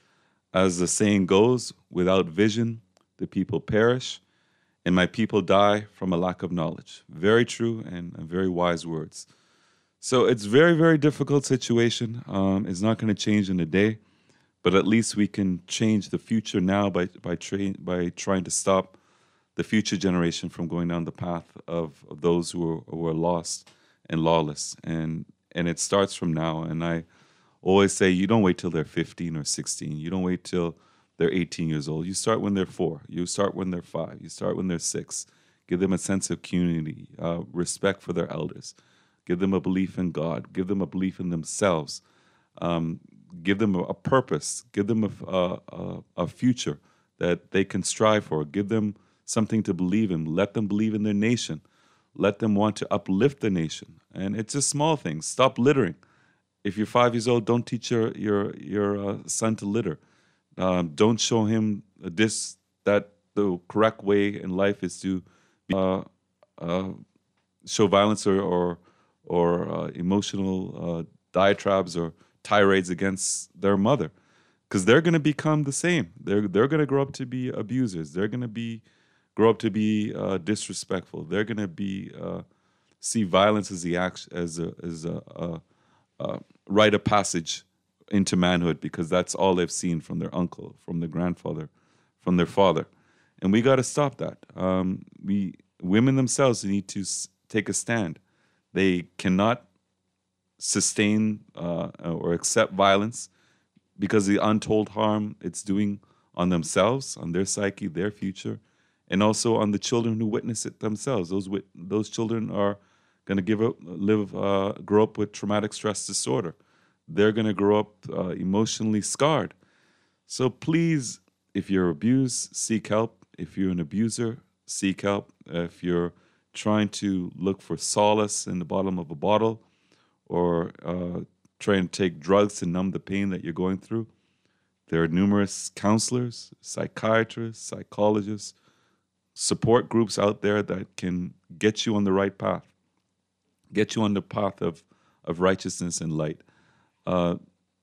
As the saying goes, without vision, the people perish, and my people die from a lack of knowledge. Very true and, and very wise words. So it's a very, very difficult situation. Um, it's not going to change in a day, but at least we can change the future now by by, tra- by trying to stop the future generation from going down the path of, of those who are, who are lost and lawless. And and it starts from now. And I always say, you don't wait till they're fifteen or sixteen. You don't wait till they're eighteen years old. You start when they're four. You start when they're five. You start when they're six. Give them a sense of community, uh, respect for their elders. Give them a belief in God. Give them a belief in themselves. Um, give them a, a purpose. Give them a, a, a, a future that they can strive for. Give them something to believe in. Let them believe in their nation. Let them want to uplift the nation. And it's just small things. Stop littering. If you're five years old, don't teach your your your uh, son to litter. Um, don't show him this that the correct way in life is to uh, uh, show violence or or, or uh, emotional uh, diatribes or tirades against their mother, because they're going to become the same. They're they're going to grow up to be abusers. They're going to be grow up to be uh, disrespectful. They're going to be uh, see violence as the act as a as a, a, a rite of passage into manhood, because that's all they've seen from their uncle, from their grandfather, from their father, and we got to stop that. Um, we women themselves need to s- take a stand. They cannot sustain uh, or accept violence because of the untold harm it's doing on themselves, on their psyche, their future, and also on the children who witness it themselves. Those wit- those children are going to give up, live, uh, grow up with traumatic stress disorder. They're going to grow up uh, emotionally scarred. So please, if you're abused, seek help. If you're an abuser, seek help. If you're trying to look for solace in the bottom of a bottle, or uh, trying to take drugs to numb the pain that you're going through, there are numerous counselors, psychiatrists, psychologists, support groups out there that can get you on the right path, get you on the path of, of righteousness and light. Uh,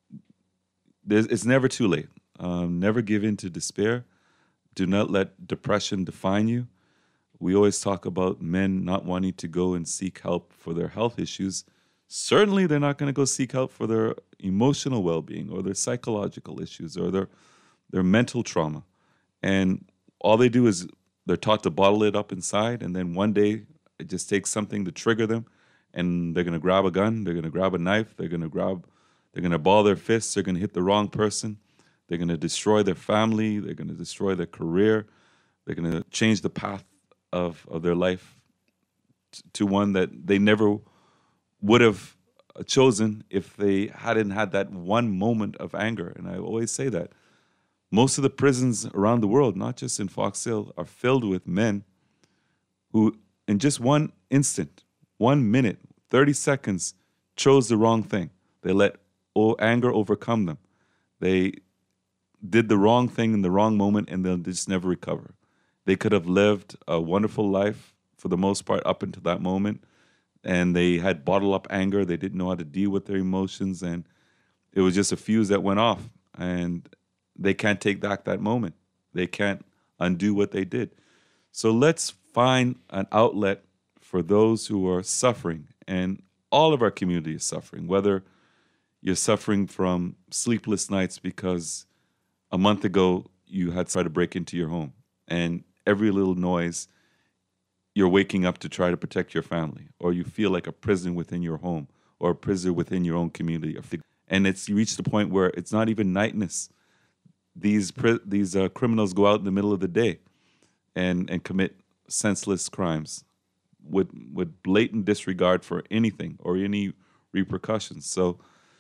it's never too late. Um, never give in to despair. Do not let depression define you. We always talk about men not wanting to go and seek help for their health issues. Certainly they're not going to go seek help for their emotional well-being or their psychological issues or their their mental trauma. And all they do is they're taught to bottle it up inside, and then one day it just takes something to trigger them, and they're going to grab a gun, they're going to grab a knife, they're going to grab, they're going to ball their fists, they're going to hit the wrong person. They're going to destroy their family. They're going to destroy their career. They're going to change the path of, of their life t- to one that they never would have chosen if they hadn't had that one moment of anger. And I always say that. Most of the prisons around the world, not just in Fox Hill, are filled with men who, in just one instant, one minute, thirty seconds, chose the wrong thing. They let o- anger overcome them. They did the wrong thing in the wrong moment, and they'll just never recover. They could have lived a wonderful life for the most part up until that moment, and they had bottled up anger. They didn't know how to deal with their emotions, and it was just a fuse that went off, and they can't take back that moment. They can't undo what they did. So let's find an outlet for those who are suffering, and all of our community is suffering, whether you're suffering from sleepless nights because a month ago you had tried to break into your home, and every little noise, you're waking up to try to protect your family, or you feel like a prison within your home, or a prison within your own community. And it's you reach the point where it's not even nightness. These pri- these uh, criminals go out in the middle of the day and, and commit senseless crimes with with blatant disregard for anything or any repercussions. So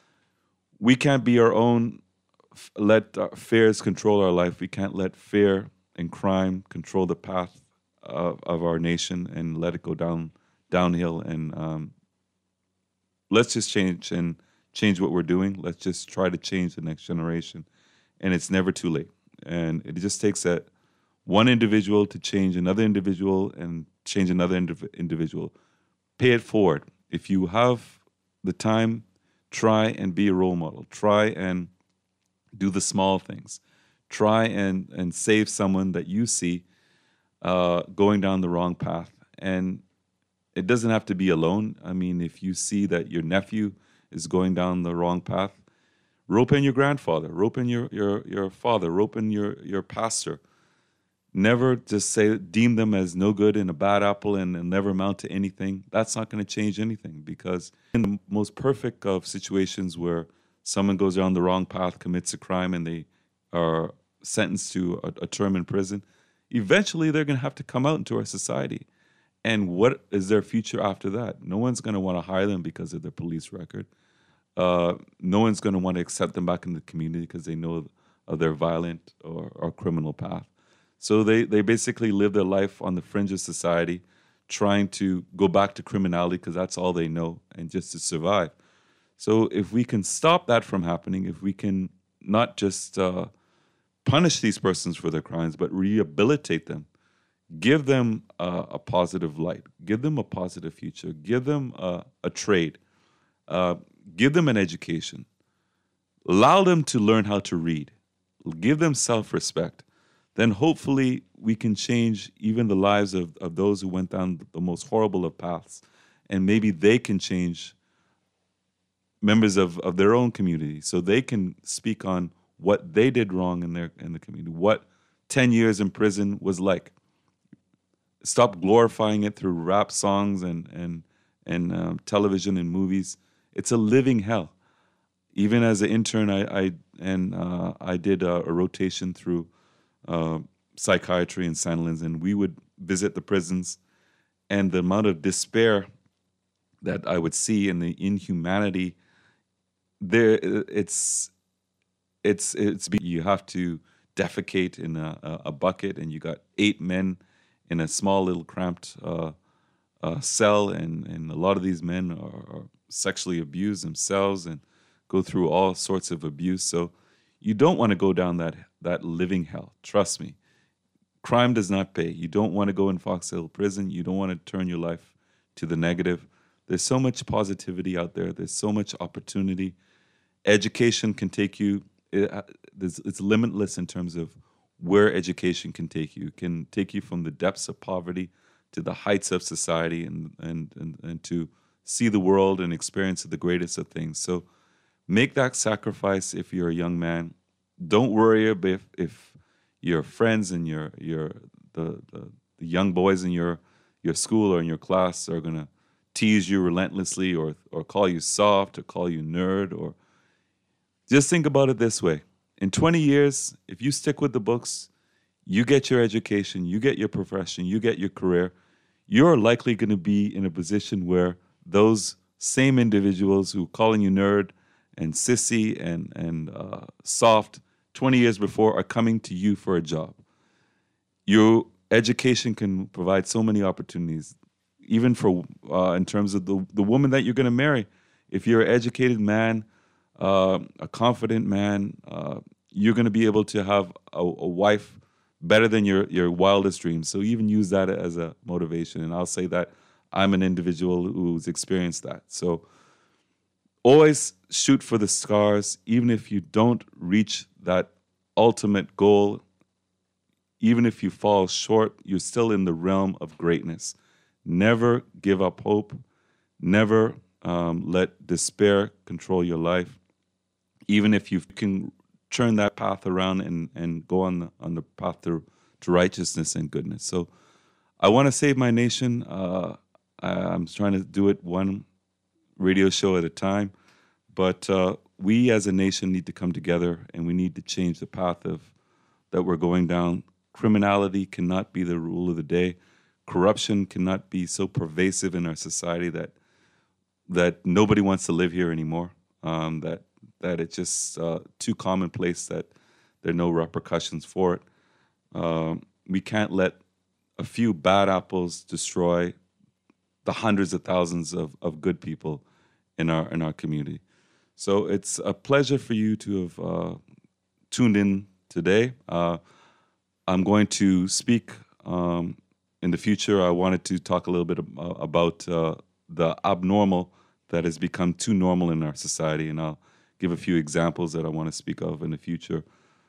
we can't be our own, let our fears control our life. We can't let fear and crime control the path of, of our nation and let it go down downhill. And um, let's just change and change what we're doing. Let's just try to change the next generation. And it's never too late. And it just takes that one individual to change another individual and change another indiv- individual. Pay it forward. If you have the time, try and be a role model. Try and do the small things. Try and, and save someone that you see uh, going down the wrong path. And it doesn't have to be alone. I mean, if you see that your nephew is going down the wrong path, rope in your grandfather, rope in your, your, your father, rope in your, your pastor. Never just say, deem them as no good and a bad apple and, and never amount to anything. That's not going to change anything, because in the most perfect of situations where someone goes down the wrong path, commits a crime, and they are sentenced to a, a term in prison, eventually they're going to have to come out into our society. And what is their future after that? No one's going to want to hire them because of their police record. Uh, no one's going to want to accept them back in the community because they know of their violent or, or criminal path. So they, they basically live their life on the fringe of society, trying to go back to criminality because that's all they know and just to survive. So if we can stop that from happening, if we can not just uh, punish these persons for their crimes, but rehabilitate them, give them uh, a positive light, give them a positive future, give them a, a trade, uh, give them an education, allow them to learn how to read, give them self-respect, then hopefully we can change even the lives of, of those who went down the most horrible of paths. And maybe they can change members of, of their own community so they can speak on what they did wrong in their in the community, what ten years in prison was like. Stop glorifying it through rap songs and, and, and um, television and movies. It's a living hell. Even as an intern, I, I and uh, I did a, a rotation through uh, psychiatry in Saint Helens, and we would visit the prisons, and the amount of despair that I would see and the inhumanity there, it's it's it's you have to defecate in a, a bucket, and you got eight men in a small little cramped uh, uh, cell, and, and a lot of these men are, are sexually abused themselves and go through all sorts of abuse. So you don't want to go down that that living hell. Trust me. Crime does not pay. You don't want to go in Fox Hill prison. You don't want to turn your life to the negative. There's so much positivity out there. There's so much opportunity. Education can take you, it, it's limitless in terms of where education can take you. It can take you from the depths of poverty to the heights of society, and, and, and, and to see the world and experience the greatest of things. So make that sacrifice if you're a young man. Don't worry if, if your friends and your your the, the, the young boys in your your school or in your class are gonna tease you relentlessly, or or call you soft, or call you nerd, or just think about it this way. in twenty years, if you stick with the books, you get your education, you get your profession, you get your career, you're likely going to be in a position where those same individuals who calling you nerd and sissy and, and uh, soft twenty years before are coming to you for a job. Your education can provide so many opportunities, even for uh, in terms of the, the woman that you're going to marry. If you're an educated man, uh, a confident man, uh, you're going to be able to have a, a wife better than your, your wildest dreams. So even use that as a motivation. And I'll say that I'm an individual who's experienced that. So always shoot for the stars, even if you don't reach that ultimate goal. Even if you fall short, you're still in the realm of greatness. Never give up hope. Never um, let despair control your life. Even if you can turn that path around and, and go on the, on the path to, to righteousness and goodness. So I want to save my nation. Uh, I, I'm trying to do it one radio show at a time. But uh, we as a nation need to come together, and we need to change the path of that we're going down. Criminality cannot be the rule of the day. Corruption cannot be so pervasive in our society that that nobody wants to live here anymore. Um, that that it's just uh, too commonplace that there are no repercussions for it. Um, we can't let a few bad apples destroy the hundreds of thousands of, of good people in our in our community. So it's a pleasure for you to have uh, tuned in today. Uh, I'm going to speak um, in the future. I wanted to talk a little bit about uh, the abnormal that has become too normal in our society, and I'll give a few examples that I want to speak of in the future.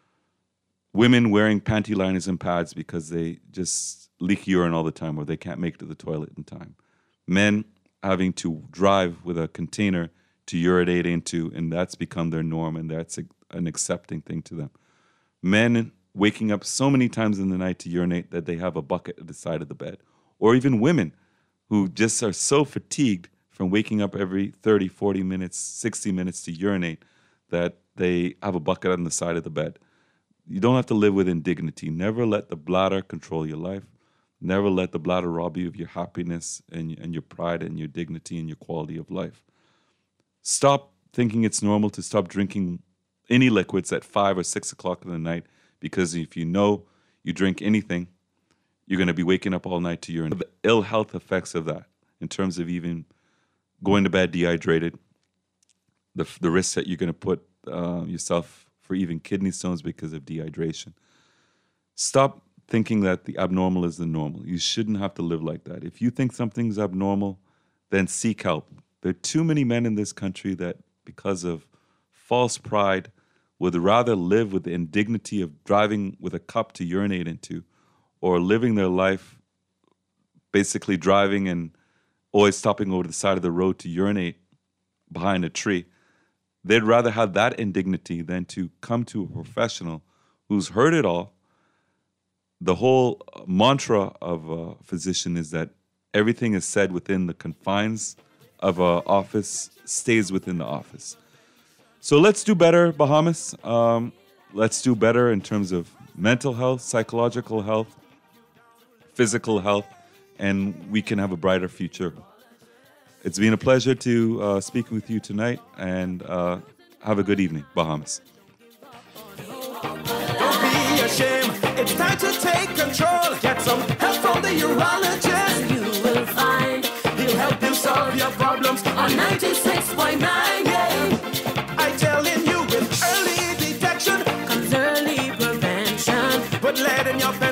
Women wearing panty liners and pads because they just leak urine all the time or they can't make it to the toilet in time. Men having to drive with a container to urinate into, and that's become their norm, and that's a, an accepting thing to them. Men waking up so many times in the night to urinate that they have a bucket at the side of the bed. Or even women who just are so fatigued from waking up every thirty, forty minutes, sixty minutes to urinate that they have a bucket on the side of the bed. You don't have to live with indignity. Never let the bladder control your life. Never let the bladder rob you of your happiness and, and your pride and your dignity and your quality of life. Stop thinking it's normal to stop drinking any liquids at five or six o'clock in the night, because if you know you drink anything, you're going to be waking up all night to urinate. The ill health effects of that, in terms of even going to bed dehydrated, the the risks that you're going to put uh, yourself for even kidney stones because of dehydration. Stop thinking that the abnormal is the normal. You shouldn't have to live like that. If you think something's abnormal, then seek help. There are too many men in this country that, because of false pride, would rather live with the indignity of driving with a cup to urinate into, or living their life basically driving and always stopping over the side of the road to urinate behind a tree. They'd rather have that indignity than to come to a professional who's heard it all. The whole mantra of a physician is that everything is said within the confines of an office, stays within the office. So let's do better, Bahamas. Um, let's do better in terms of mental health, psychological health, physical health, and we can have a brighter future. It's been a pleasure to uh, speak with you tonight, and uh, have a good evening, Bahamas. Don't be ashamed. It's time to take control. Get some help from the urologist. You will find he'll help you solve your problems on ninety-six point nine. Yeah. I telling you, with early detection comes early prevention. But letting your